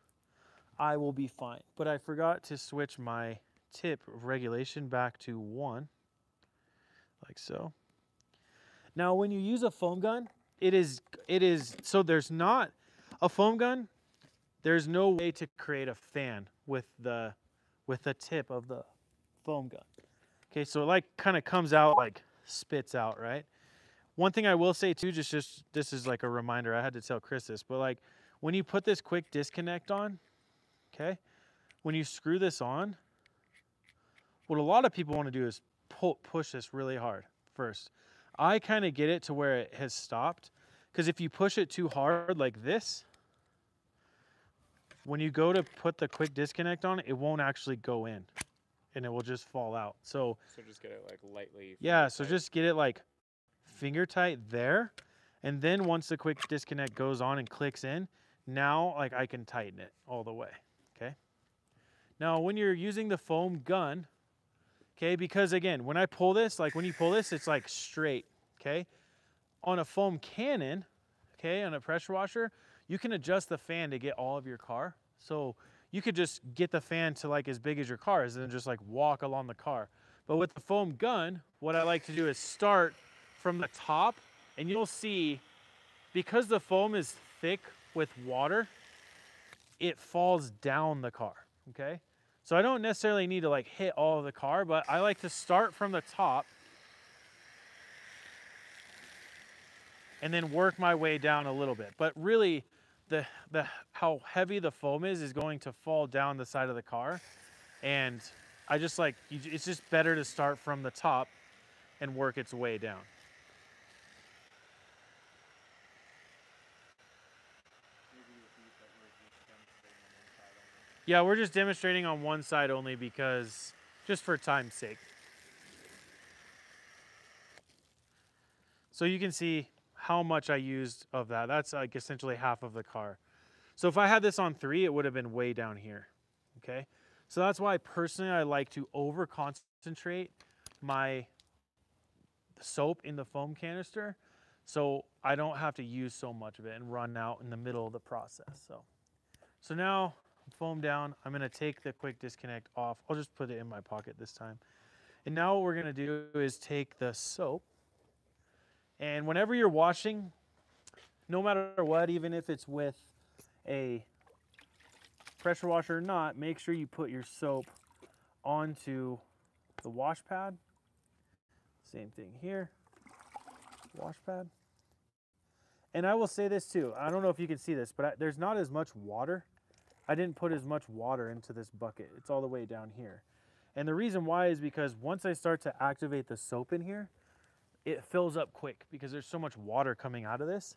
I will be fine. But I forgot to switch my tip of regulation back to one, like so. Now, when you use a foam gun, it is, it is, so there's not, a foam gun, there's no way to create a fan with the, with the tip of the foam gun. Okay, so it like kind of comes out, like spits out, right? One thing I will say too, just, just this is like a reminder, I had to tell Chris this, but like when you put this quick disconnect on, okay, when you screw this on, what a lot of people want to do is pull, push this really hard first. I kind of get it to where it has stopped, because if you push it too hard like this, when you go to put the quick disconnect on, it won't actually go in and it will just fall out. So, so just get it like lightly. Yeah, so just get it like finger tight there. And then once the quick disconnect goes on and clicks in, now like I can tighten it all the way, okay? Now when you're using the foam gun, okay, because again, when I pull this, like when you pull this, it's like straight, okay? On a foam cannon, okay, on a pressure washer, you can adjust the fan to get all of your car. So you could just get the fan to like as big as your car is and then just like walk along the car. But with the foam gun, what I like to do is start from the top, and you'll see, because the foam is thick with water, it falls down the car, okay? So I don't necessarily need to like hit all of the car, but I like to start from the top and then work my way down a little bit. But really, the, the how heavy the foam is is going to fall down the side of the car. And I just like, it's just better to start from the top and work its way down. Yeah, we're just demonstrating on one side only because, just for time's sake. So you can see how much I used of that. That's like essentially half of the car. So if I had this on three, it would have been way down here, okay? So that's why personally I like to over concentrate my soap in the foam canister, so I don't have to use so much of it and run out in the middle of the process. So, so now foam down, I'm gonna take the quick disconnect off. I'll just put it in my pocket this time. And now what we're gonna do is take the soap, and whenever you're washing, no matter what, even if it's with a pressure washer or not, make sure you put your soap onto the wash pad. Same thing here, wash pad. And I will say this too, I don't know if you can see this, but I, there's not as much water. I didn't put as much water into this bucket. It's all the way down here. And the reason why is because once I start to activate the soap in here, it fills up quick because there's so much water coming out of this.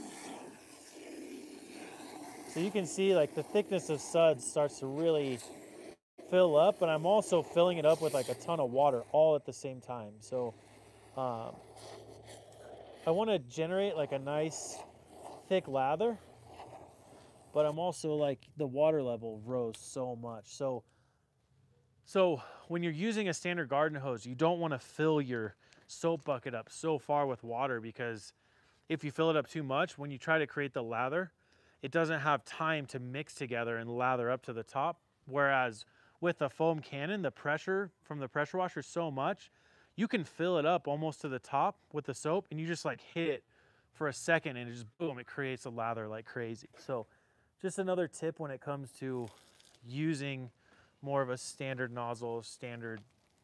So you can see like the thickness of suds starts to really fill up, but I'm also filling it up with like a ton of water all at the same time. So um, I want to generate like a nice thick lather, but I'm also like the water level rose so much. So, so when you're using a standard garden hose, you don't want to fill your soap bucket up so far with water, because if you fill it up too much, when you try to create the lather, it doesn't have time to mix together and lather up to the top. Whereas with a foam cannon, the pressure from the pressure washer is so much, you can fill it up almost to the top with the soap, and you just like hit it for a second and it just boom, it creates a lather like crazy. So just another tip when it comes to using more of a standard nozzle, standard.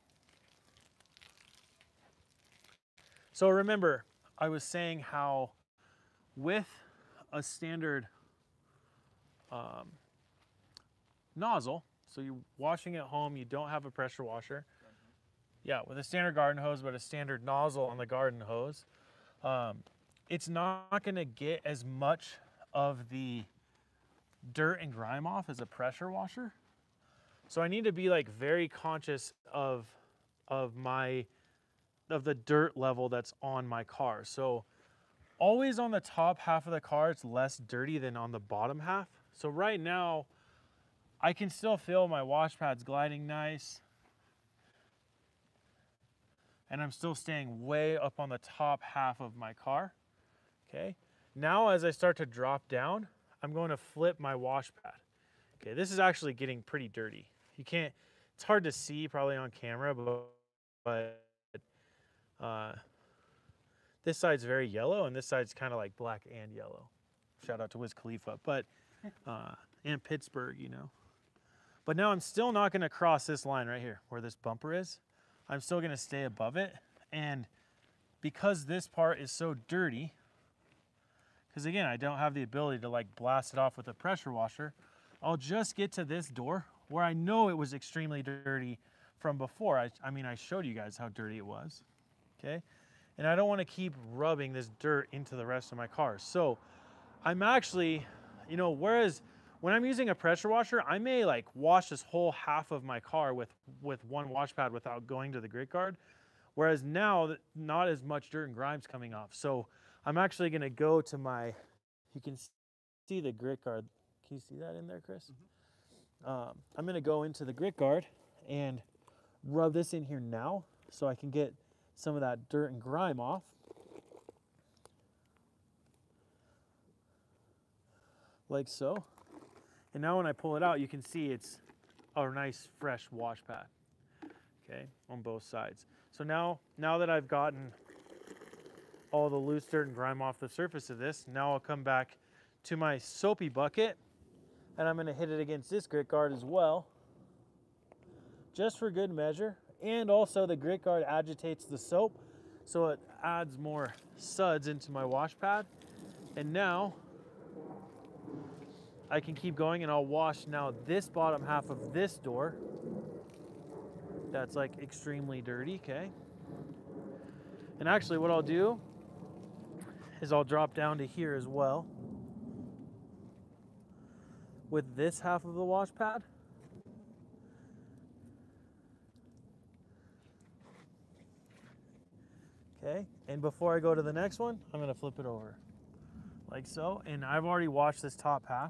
So remember, I was saying how with a standard um, nozzle, so you're washing at home, you don't have a pressure washer. Yeah, with a standard garden hose, but a standard nozzle on the garden hose, um, it's not gonna get as much of the dirt and grime off as a pressure washer. So I need to be like very conscious of, of my, of the dirt level that's on my car. So always on the top half of the car, it's less dirty than on the bottom half. So right now, I can still feel my wash pads gliding nice. And I'm still staying way up on the top half of my car, okay? Now as I start to drop down, I'm going to flip my wash pad. Okay, this is actually getting pretty dirty. You can't, it's hard to see probably on camera, but, but uh, this side's very yellow and this side's kind of like black and yellow. Shout out to Wiz Khalifa, but, uh, and Pittsburgh, you know. But now I'm still not gonna cross this line right here where this bumper is. I'm still gonna stay above it. And because this part is so dirty, because again, I don't have the ability to like blast it off with a pressure washer, I'll just get to this door where I know it was extremely dirty from before. I, I mean, I showed you guys how dirty it was, okay? And I don't wanna keep rubbing this dirt into the rest of my car. So I'm actually, you know, whereas when I'm using a pressure washer, I may like wash this whole half of my car with, with one wash pad without going to the grit guard. Whereas now, not as much dirt and grime's coming off. So I'm actually gonna go to my, you can see the grit guard. Can you see that in there, Chris? Mm-hmm. um, I'm gonna go into the grit guard and rub this in here now so I can get some of that dirt and grime off. Like so. And now when I pull it out, you can see it's a nice fresh wash pad, okay, on both sides. So now, now that I've gotten all the loose dirt and grime off the surface of this, now I'll come back to my soapy bucket and I'm gonna hit it against this grit guard as well, just for good measure. And also the grit guard agitates the soap, so it adds more suds into my wash pad. And now, I can keep going and I'll wash now this bottom half of this door. That's like extremely dirty, okay? And actually what I'll do is I'll drop down to here as well with this half of the wash pad. Okay, and before I go to the next one, I'm gonna flip it over like so. And I've already washed this top half.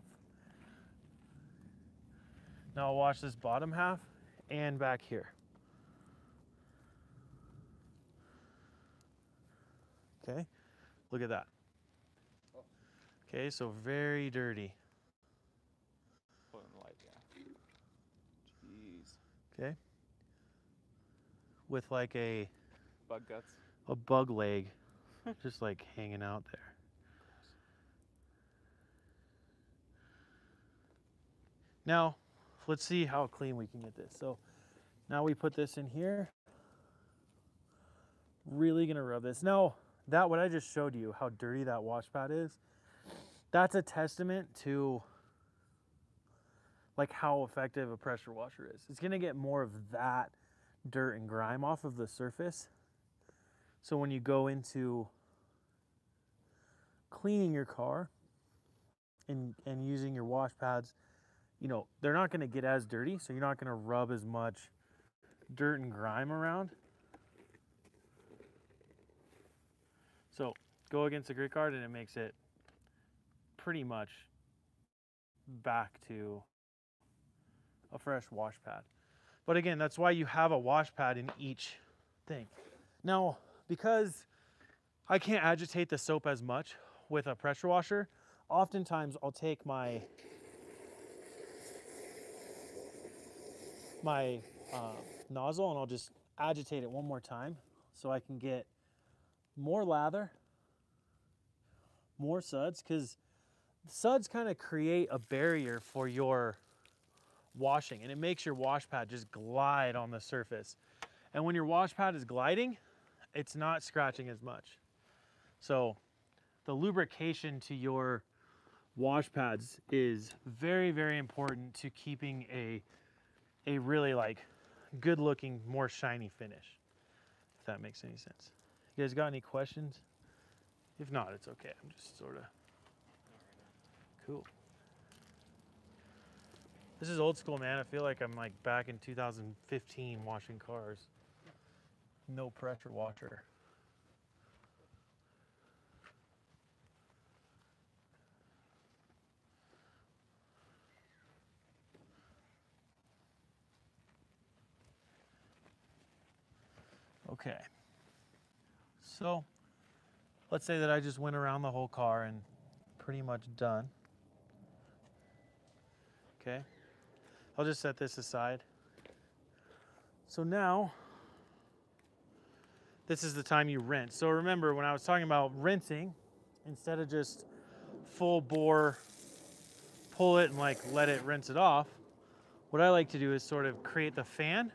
Now I'll wash this bottom half and back here. Okay, Look at that. Okay, so very dirty. Put in the light, yeah. Jeez. Okay. With like a Bug guts. a bug leg just like hanging out there. Now, let's see how clean we can get this. So now we put this in here. Really gonna rub this. Now, that what I just showed you, how dirty that wash pad is, that's a testament to like how effective a pressure washer is. It's gonna get more of that dirt and grime off of the surface. So when you go into cleaning your car and, and using your wash pads, you know, they're not gonna get as dirty, so you're not gonna rub as much dirt and grime around. So go against the grit guard and it makes it pretty much back to a fresh wash pad. But again, that's why you have a wash pad in each thing. Now, because I can't agitate the soap as much with a pressure washer, oftentimes I'll take my my uh, nozzle and I'll just agitate it one more time so I can get more lather, more suds, because suds kind of create a barrier for your washing and it makes your wash pad just glide on the surface. And when your wash pad is gliding, it's not scratching as much. So the lubrication to your wash pads is very, very important to keeping a, a really like good looking, more shiny finish, if that makes any sense. You guys got any questions? If not, it's okay. I'm just sort of cool. This is old school, man. I feel like I'm like back in two thousand fifteen washing cars. No pressure washer. Okay. So let's say that I just went around the whole car and pretty much done. Okay. I'll just set this aside. So now, this is the time you rinse. So remember when I was talking about rinsing, instead of just full bore, pull it and like let it rinse it off, what I like to do is sort of create the fan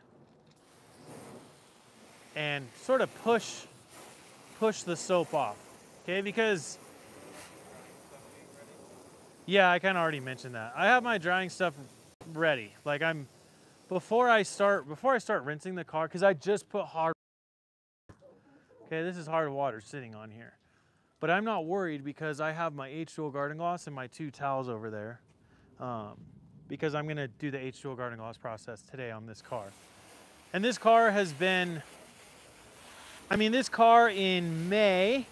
and sort of push, push the soap off, okay? Because, yeah, I kind of already mentioned that. I have my drying stuff ready. Like I'm, before I start, before I start rinsing the car, because I just put hard, okay, this is hard water sitting on here. But I'm not worried because I have my H two O garden gloss and my two towels over there. Um, because I'm gonna do the H two O garden gloss process today on this car. And this car has been, I mean, this car in May,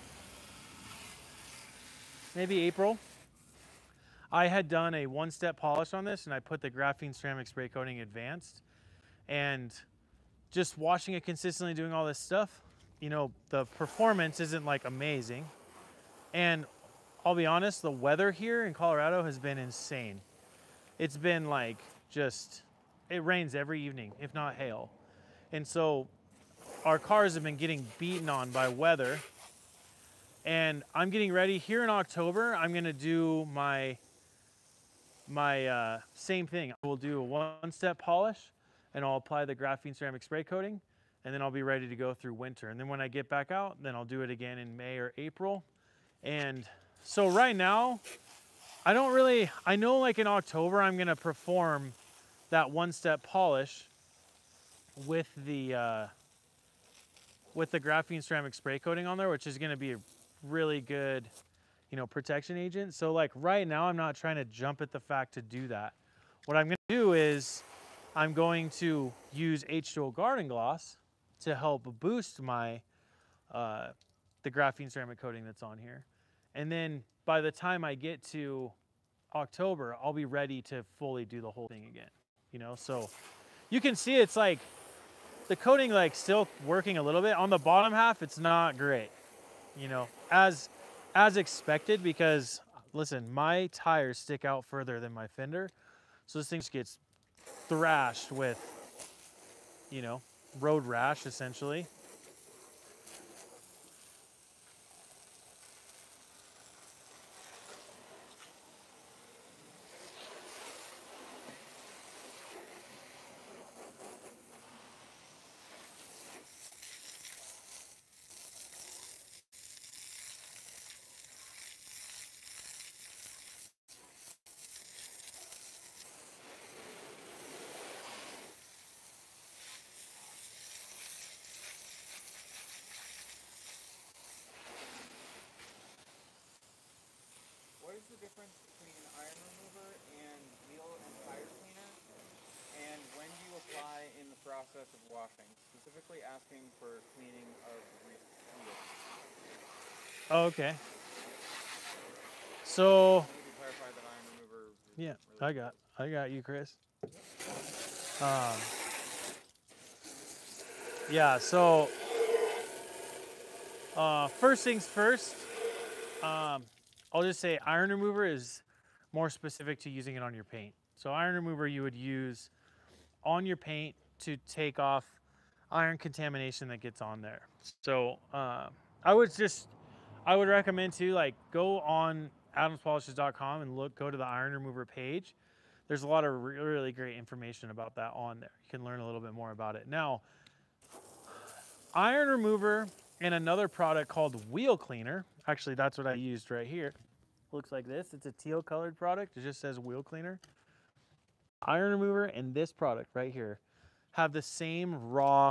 maybe April, I had done a one-step polish on this and I put the graphene ceramic spray coating advanced. And just washing it consistently, doing all this stuff, you know, the performance isn't like amazing. And I'll be honest, the weather here in Colorado has been insane. It's been like just, it rains every evening, if not hail. And so our cars have been getting beaten on by weather. And I'm getting ready here in October. I'm gonna do my, my uh, same thing. I will do a one-step polish and I'll apply the graphene ceramic spray coating and then I'll be ready to go through winter. And then when I get back out, then I'll do it again in May or April. And so right now, I don't really, I know like in October, I'm gonna perform that one-step polish with the, uh, with the graphene ceramic spray coating on there, which is gonna be a really good, you know, protection agent. So like right now, I'm not trying to jump at the fact to do that. What I'm gonna do is I'm going to use H two O garden gloss to help boost my, uh, the graphene ceramic coating that's on here. And then by the time I get to October, I'll be ready to fully do the whole thing again, you know? So you can see it's like the coating like still working a little bit. On the bottom half, it's not great, you know? As, as expected because, listen, my tires stick out further than my fender. So this thing just gets thrashed with, you know, road rash essentially. What is the difference between an iron remover and wheel and tire cleaner? And when do you apply in the process of washing? Specifically asking for cleaning of wheels. Oh, okay. So, I need to clarify that iron remover. Is yeah, really I got, I got you, Chris. Um, yeah, so uh, first things first, um, I'll just say iron remover is more specific to using it on your paint. So iron remover you would use on your paint to take off iron contamination that gets on there. So uh, I would just, I would recommend to like go on adams polishes dot com and look, go to the iron remover page. There's a lot of really, really great information about that on there. You can learn a little bit more about it. Now, iron remover and another product called wheel cleaner. Actually, that's what I used right here. Looks like this. It's a teal colored product. It just says wheel cleaner. Iron remover and this product right here have the same raw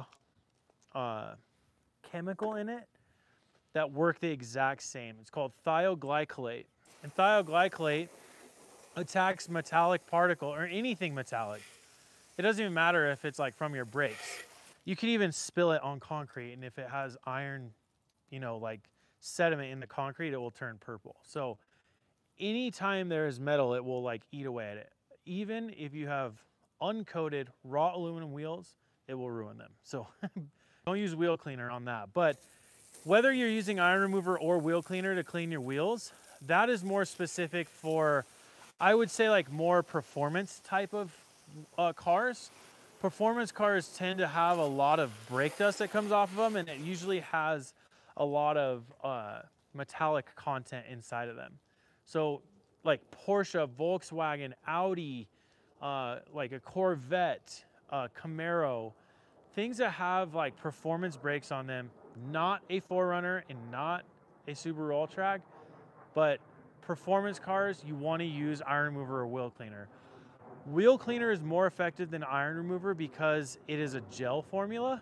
uh, chemical in it that work the exact same. It's called thioglycolate. And thioglycolate attacks metallic particle or anything metallic. It doesn't even matter if it's like from your brakes. You can even spill it on concrete, and if it has iron, you know, like sediment in the concrete, it will turn purple. So anytime there is metal, it will like eat away at it. Even if you have uncoated raw aluminum wheels, it will ruin them. So don't use wheel cleaner on that. But whether you're using iron remover or wheel cleaner to clean your wheels, that is more specific for, I would say, like more performance type of uh, cars. Performance cars tend to have a lot of brake dust that comes off of them, and it usually has a lot of uh, metallic content inside of them. So like Porsche, Volkswagen, Audi, uh, like a Corvette, uh, Camaro, things that have like performance brakes on them, not a four runner and not a Subaru All-Track, but performance cars, you want to use iron remover or wheel cleaner. Wheel cleaner is more effective than iron remover because it is a gel formula.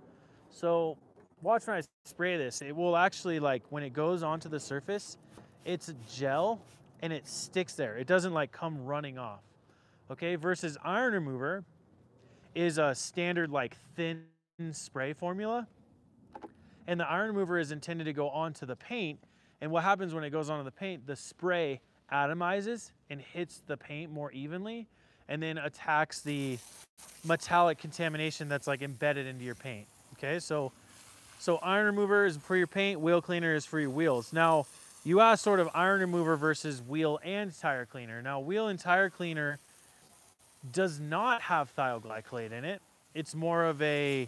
So watch when I spray this, it will actually, like when it goes onto the surface, it's a gel and it sticks there. It doesn't like come running off. Okay, versus iron remover is a standard like thin spray formula. And the iron remover is intended to go onto the paint. And what happens when it goes onto the paint, the spray atomizes and hits the paint more evenly and then attacks the metallic contamination that's like embedded into your paint. Okay, so so iron remover is for your paint, wheel cleaner is for your wheels. Now, you asked sort of iron remover versus wheel and tire cleaner. Now, wheel and tire cleaner does not have thioglycolate in it. It's more of a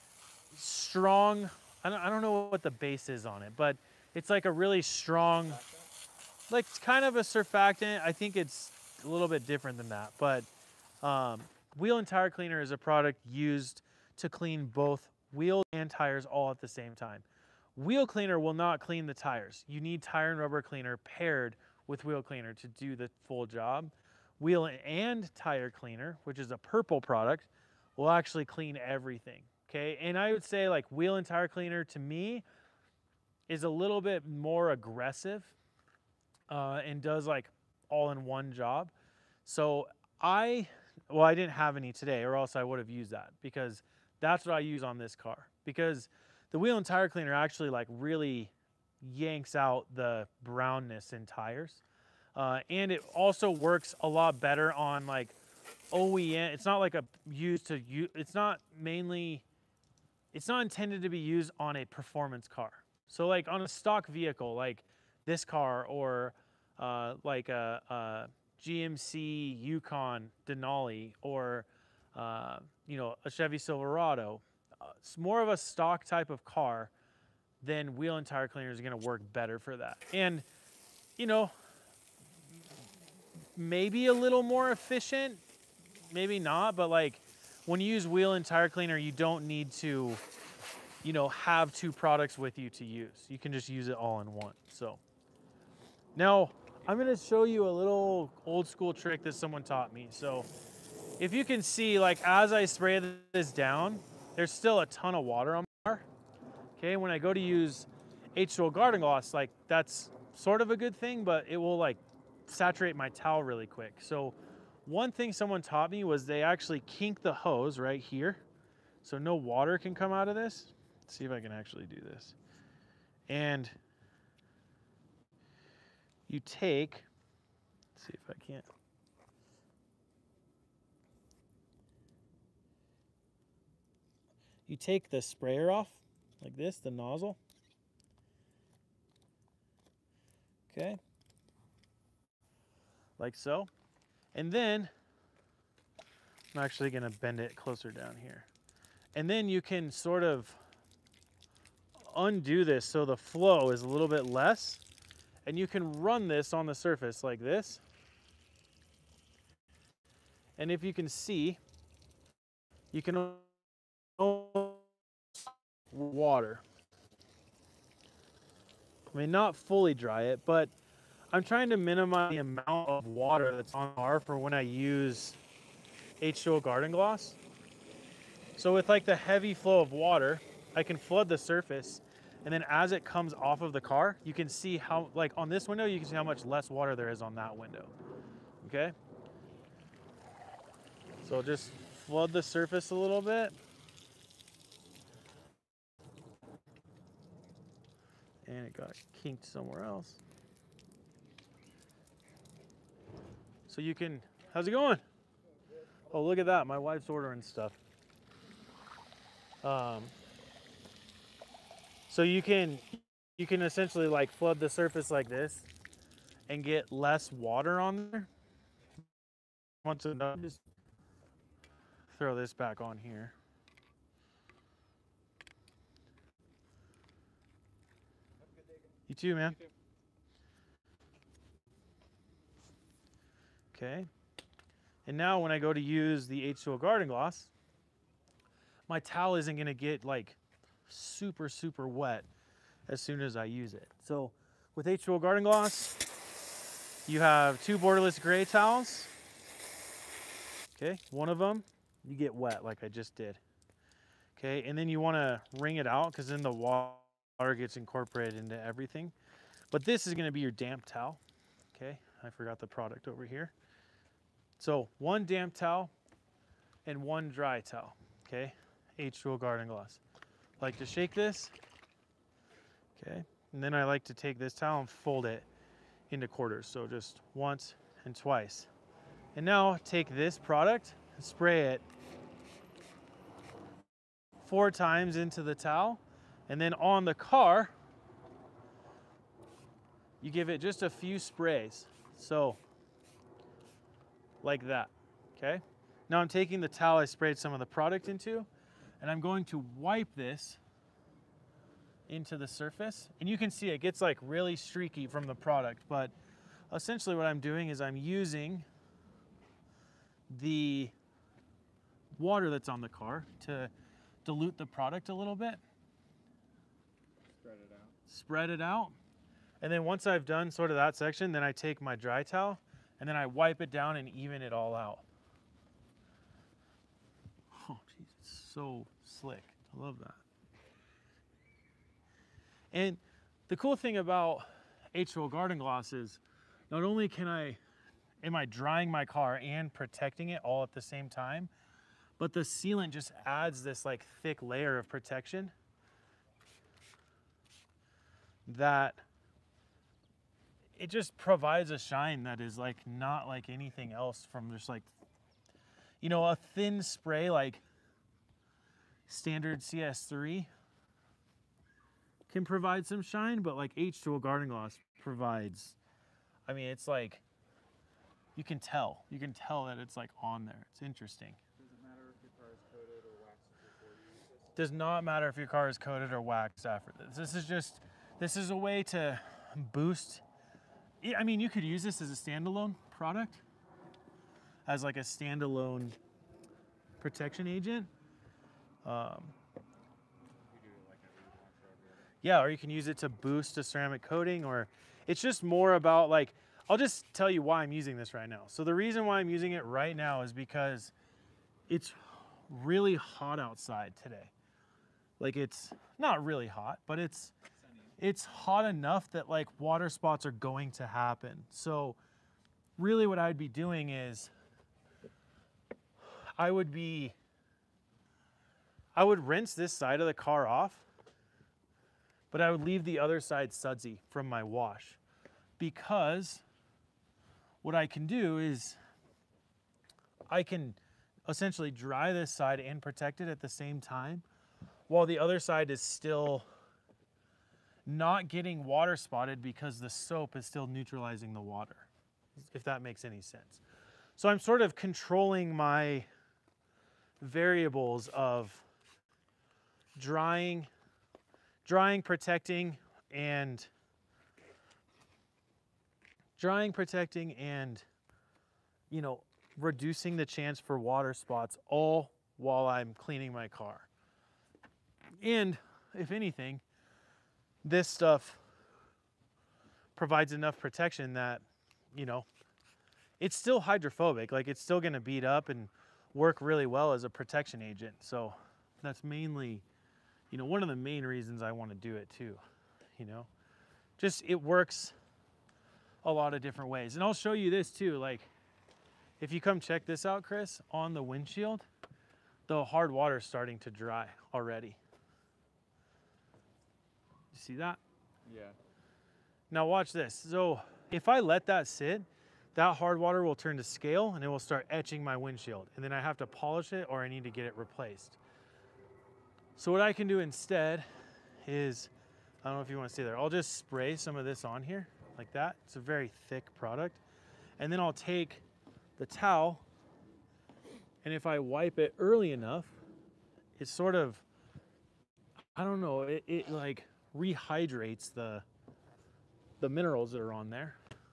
strong, I don't, I don't know what the base is on it, but it's like a really strong, like kind of a surfactant. I think it's a little bit different than that, but um, wheel and tire cleaner is a product used to clean both wheels and tires all at the same time. Wheel cleaner will not clean the tires. You need tire and rubber cleaner paired with wheel cleaner to do the full job. Wheel and tire cleaner, which is a purple product, will actually clean everything. Okay, and I would say like wheel and tire cleaner to me is a little bit more aggressive uh, and does like all in one job. So I, well, I didn't have any today or else I would have used that because that's what I use on this car. Because the wheel and tire cleaner actually like really yanks out the brownness in tires. Uh, and it also works a lot better on like O E M. It's not like a used to use, it's not mainly, it's not intended to be used on a performance car. So like on a stock vehicle, like this car or uh, like a, a G M C Yukon Denali or uh, you know, a Chevy Silverado. Uh, it's more of a stock type of car, then wheel and tire cleaner is going to work better for that. And you know, maybe a little more efficient, maybe not, but like when you use wheel and tire cleaner, you don't need to, you know, have two products with you to use. You can just use it all in one. So now I'm gonna show you a little old school trick that someone taught me. So if you can see, like as I spray this down, there's still a ton of water on my car. Okay, when I go to use H two O garden gloss, like that's sort of a good thing, but it will like saturate my towel really quick. So one thing someone taught me was they actually kink the hose right here so no water can come out of this. Let's see if I can actually do this. And you take, let's see if I can't. You take the sprayer off like this, the nozzle. Okay. Like so. And then I'm actually going to bend it closer down here. And then you can sort of undo this so the flow is a little bit less. And you can run this on the surface like this. And if you can see, you can water. I mean, not fully dry it, but I'm trying to minimize the amount of water that's on the car for when I use H two O garden gloss. So with like the heavy flow of water, I can flood the surface, and then as it comes off of the car, you can see how, like on this window, you can see how much less water there is on that window. Okay? So just flood the surface a little bit. And it got kinked somewhere else. So you can, how's it going? Oh, look at that, my wife's ordering stuff. Um, so you can, you can essentially like flood the surface like this and get less water on there. Once it's done, just throw this back on here. You too, man. You too. Okay. And now when I go to use the H two O garden gloss, my towel isn't going to get like super, super wet as soon as I use it. So with H two O garden gloss, you have two borderless gray towels. Okay, one of them, you get wet like I just did. Okay, and then you want to wring it out because then the water gets incorporated into everything. But this is going to be your damp towel. Okay, I forgot the product over here. So one damp towel and one dry towel. Okay, H two O garden gloss. Like to shake this. Okay, and then I like to take this towel and fold it into quarters. So just once and twice. And now take this product and spray it four times into the towel. And then on the car, you give it just a few sprays. So like that, okay? Now I'm taking the towel I sprayed some of the product into, and I'm going to wipe this into the surface. And you can see it gets like really streaky from the product, but essentially what I'm doing is I'm using the water that's on the car to dilute the product a little bit. Spread it out. Spread it out. And then once I've done sort of that section, then I take my dry towel and then I wipe it down and even it all out. Oh, geez, it's so slick. I love that. And the cool thing about H two O garden gloss is not only can I, am I drying my car and protecting it all at the same time, but the sealant just adds this like thick layer of protection that it just provides a shine that is like not like anything else from just like, you know, a thin spray like standard C S three can provide some shine, but like H two O garden gloss provides, I mean, it's like, you can tell. You can tell that it's like on there. It's interesting. Does it matter if your car is coated or waxed before you use this? Does not matter if your car is coated or waxed after this. This is just, this is a way to boost. I mean, you could use this as a standalone product, as like a standalone protection agent. Um, You do it like every wash or every other. yeah, or you can use it to boost a ceramic coating, or it's just more about like, I'll just tell you why I'm using this right now. So the reason why I'm using it right now is because it's really hot outside today. Like, it's not really hot, but it's it's hot enough that like water spots are going to happen. So really what I'd be doing is I would be I would rinse this side of the car off, but I would leave the other side sudsy from my wash, because what I can do is I can essentially dry this side and protect it at the same time, while the other side is still not getting water spotted because the soap is still neutralizing the water, if that makes any sense. So I'm sort of controlling my variables of drying, drying, protecting, and drying, protecting, and, you know, reducing the chance for water spots, all while I'm cleaning my car. And if anything, this stuff provides enough protection that, you know, it's still hydrophobic. Like, it's still going to beat up and work really well as a protection agent. So that's mainly, you know, one of the main reasons I want to do it too. You know, just it works a lot of different ways. And I'll show you this too. Like, if you come check this out, Chris, on the windshield, the hard water is starting to dry already. You see that? Yeah. Now watch this. So if I let that sit, that hard water will turn to scale and it will start etching my windshield. And then I have to polish it, or I need to get it replaced. So what I can do instead is, I don't know if you want to see there, I'll just spray some of this on here like that. It's a very thick product. And then I'll take the towel, and if I wipe it early enough, it sort of, I don't know, it, it like rehydrates the, the minerals that are on there.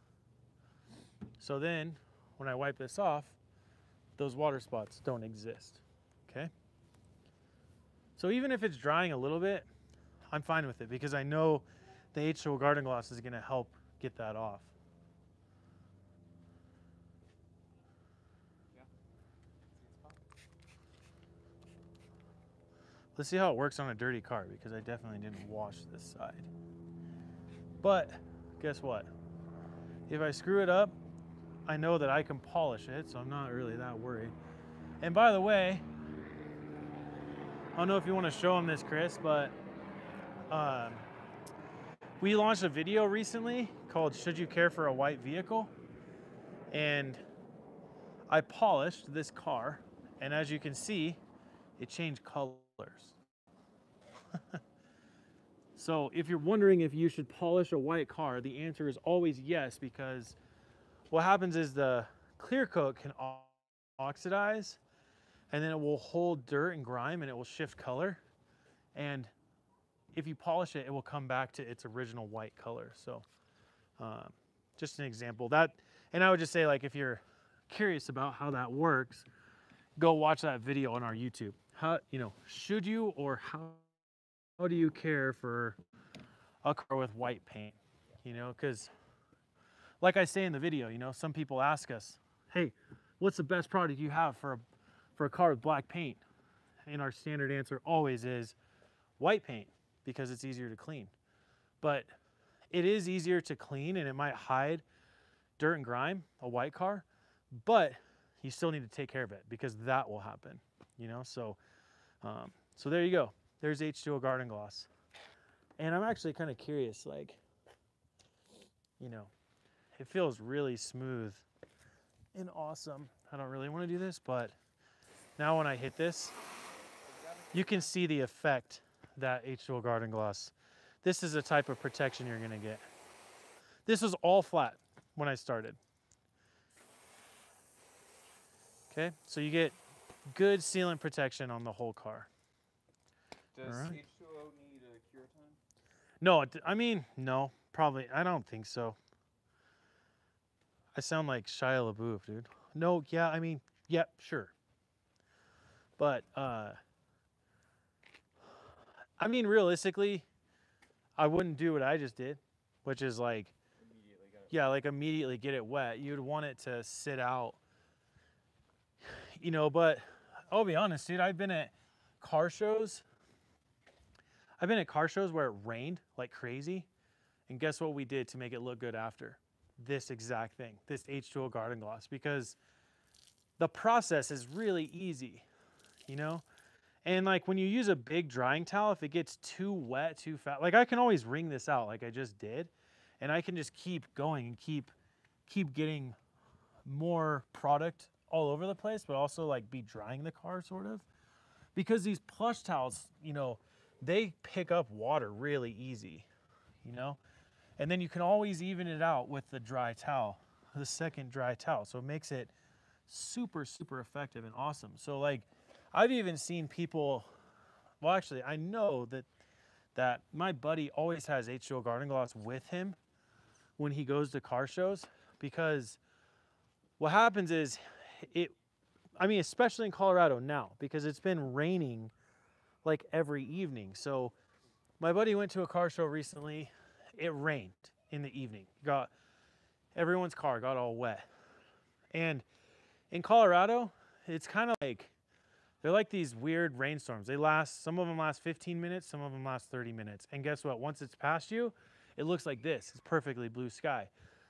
So then when I wipe this off, those water spots don't exist, okay? So even if it's drying a little bit, I'm fine with it, because I know the H two O Garden Gloss is gonna help get that off. Let's see how it works on a dirty car, because I definitely didn't wash this side. But guess what? If I screw it up, I know that I can polish it, so I'm not really that worried. And by the way, I don't know if you want to show them this, Chris, but um, we launched a video recently called "Should You Care for a White Vehicle?" And I polished this car, and as you can see, it changed colors. So if you're wondering if you should polish a white car, the answer is always yes, because what happens is the clear coat can oxidize, and then it will hold dirt and grime, and it will shift color. And if you polish it, it will come back to its original white color. So um, just an example. That, and I would just say, like, if you're curious about how that works, go watch that video on our YouTube. How, you know, should you, or how, how do you care for a car with white paint? You know, because like I say in the video, you know, some people ask us, hey, what's the best product you have for a, for a car with black paint? And our standard answer always is white paint, because it's easier to clean. But it is easier to clean, and it might hide dirt and grime, a white car, but you still need to take care of it, because that will happen, you know? So, um, so there you go. There's H two O Garden Gloss. And I'm actually kind of curious, like, you know, it feels really smooth and awesome. I don't really want to do this, but now when I hit this, you can see the effect that H two O Garden Gloss. This is a type of protection you're gonna get. This was all flat when I started. Okay, so you get good sealant protection on the whole car. Does All right. H two O need a cure time? No, it- I mean, no, probably. I don't think so. I sound like Shia LaBeouf, dude. No, yeah, I mean, yeah, sure. But, uh, I mean, realistically, I wouldn't do what I just did, which is like, Immediately got it. yeah, like immediately get it wet. You'd want it to sit out, you know, but I'll be honest, dude, I've been at car shows. I've been at car shows where it rained like crazy. And guess what we did to make it look good after? This exact thing, this H two O garden gloss, because the process is really easy, you know? And like when you use a big drying towel, if it gets too wet, too fast, like I can always wring this out like I just did, and I can just keep going and keep keep getting more product all over the place, but also like be drying the car sort of. Because these plush towels, you know, they pick up water really easy, you know? And then you can always even it out with the dry towel, the second dry towel. So it makes it super, super effective and awesome. So like, I've even seen people, well, actually, I know that that my buddy always has H two O Garden Gloss with him when he goes to car shows, because what happens is it, I mean, especially in Colorado now, because it's been raining like every evening. So my buddy went to a car show recently. It rained in the evening. Got everyone's car got all wet. And in Colorado, it's kind of like, they're like these weird rainstorms. They last, some of them last fifteen minutes, some of them last thirty minutes. And guess what? Once it's past you, it looks like this. It's perfectly blue sky.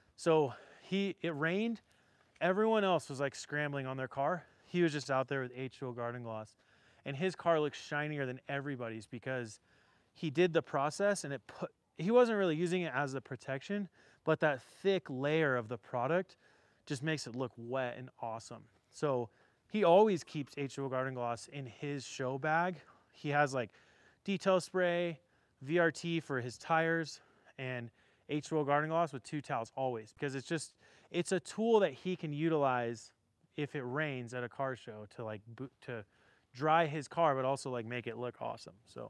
So he, it rained. Everyone else was like scrambling on their car. He was just out there with H two O Garden Gloss. And his car looks shinier than everybody's because he did the process and it put, he wasn't really using it as a protection, but that thick layer of the product just makes it look wet and awesome. So he always keeps H two O Garden Gloss in his show bag. He has like detail spray, V R T for his tires, and H two O Garden Gloss with two towels always, because it's just, it's a tool that he can utilize if it rains at a car show to like boot, to dry his car, but also like make it look awesome. So,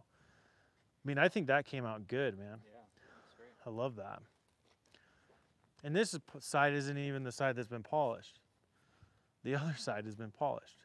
I mean, I think that came out good, man. Yeah, that's great. I love that. And this side isn't even the side that's been polished. The other side has been polished.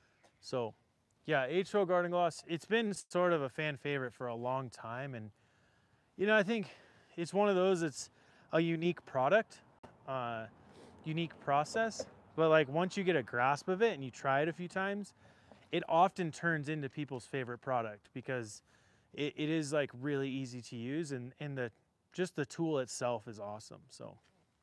So yeah, H two O Garden Gloss, it's been sort of a fan favorite for a long time. And, you know, I think it's one of those, it's a unique product, uh, unique process. But like once you get a grasp of it and you try it a few times, it often turns into people's favorite product because it, it is like really easy to use, and, and the just the tool itself is awesome. So.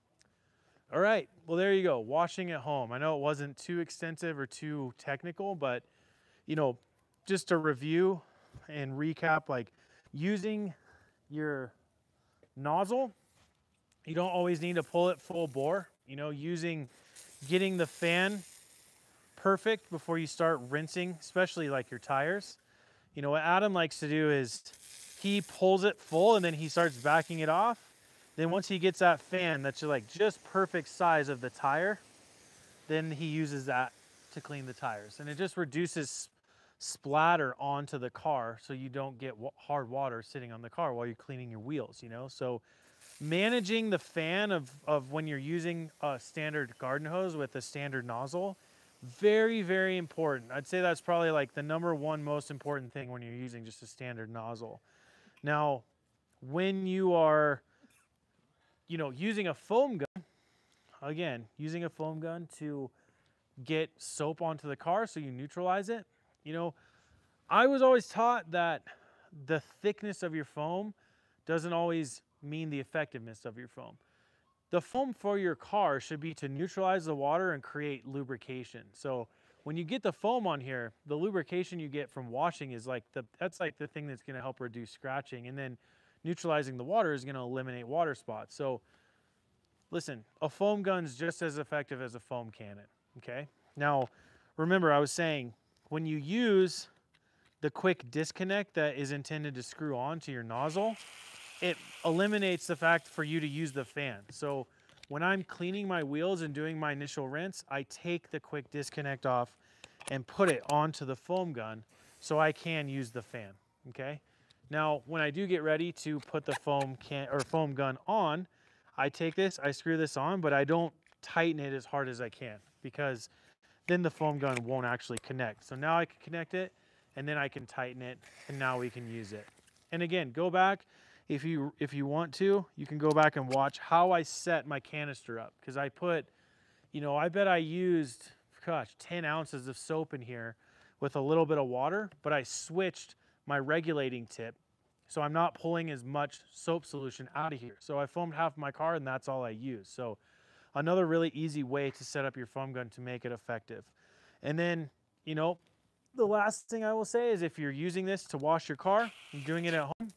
All right, well, there you go, washing at home. I know it wasn't too extensive or too technical, but, you know, just to review and recap, like using your nozzle, you don't always need to pull it full bore. You know, using, getting the fan perfect before you start rinsing, especially like your tires. You know, what Adam likes to do is he pulls it full and then he starts backing it off. Then once he gets that fan that's like just perfect size of the tire, then he uses that to clean the tires. And it just reduces splatter onto the car so you don't get hard water sitting on the car while you're cleaning your wheels, you know? So managing the fan of, of when you're using a standard garden hose with a standard nozzle, very, very important. I'd say that's probably like the number one most important thing when you're using just a standard nozzle. Now, when you are you know, using a foam gun, again, using a foam gun to get soap onto the car so you neutralize it. You know, I was always taught that the thickness of your foam doesn't always mean the effectiveness of your foam. The foam for your car should be to neutralize the water and create lubrication. So when you get the foam on here, the lubrication you get from washing is like the, that's like the thing that's gonna help reduce scratching. And then neutralizing the water is going to eliminate water spots. So listen, a foam gun's just as effective as a foam cannon, okay? Now, remember I was saying when you use the quick disconnect that is intended to screw on to your nozzle, it eliminates the fact for you to use the fan. So when I'm cleaning my wheels and doing my initial rinse, I take the quick disconnect off and put it onto the foam gun so I can use the fan, okay? Now, when I do get ready to put the foam can or foam gun on, I take this, I screw this on, but I don't tighten it as hard as I can because then the foam gun won't actually connect. So now I can connect it and then I can tighten it and now we can use it. And again, go back if you if you want to, you can go back and watch how I set my canister up because I put, you know, I bet I used, gosh, ten ounces of soap in here with a little bit of water, but I switched my regulating tip so I'm not pulling as much soap solution out of here. So I foamed half my car and that's all I use. So another really easy way to set up your foam gun to make it effective. And then, you know, the last thing I will say is if you're using this to wash your car and doing it at home,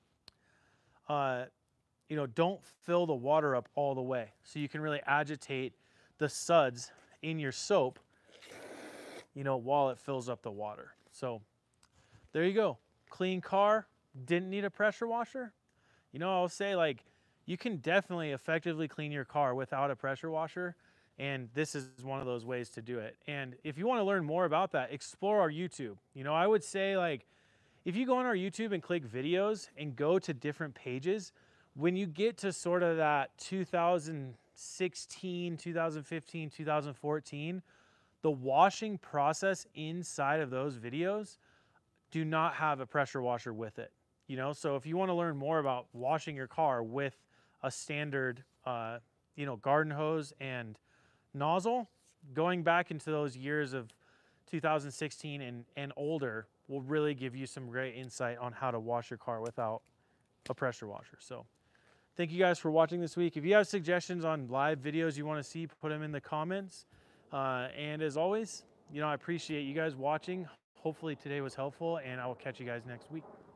uh, you know, don't fill the water up all the way. So you can really agitate the suds in your soap, you know, while it fills up the water. So there you go. Clean car, didn't need a pressure washer. You know, I'll say like, you can definitely effectively clean your car without a pressure washer. And this is one of those ways to do it. And if you want to learn more about that, explore our YouTube. You know, I would say like, if you go on our YouTube and click videos and go to different pages, when you get to sort of that two thousand sixteen, two thousand fifteen, two thousand fourteen, the washing process inside of those videos do not have a pressure washer with it. You know, so if you want to learn more about washing your car with a standard, uh, you know, garden hose and nozzle, going back into those years of two thousand sixteen and, and older will really give you some great insight on how to wash your car without a pressure washer. So thank you guys for watching this week. If you have suggestions on live videos you want to see, put them in the comments. Uh, and as always, you know, I appreciate you guys watching. Hopefully today was helpful and I will catch you guys next week.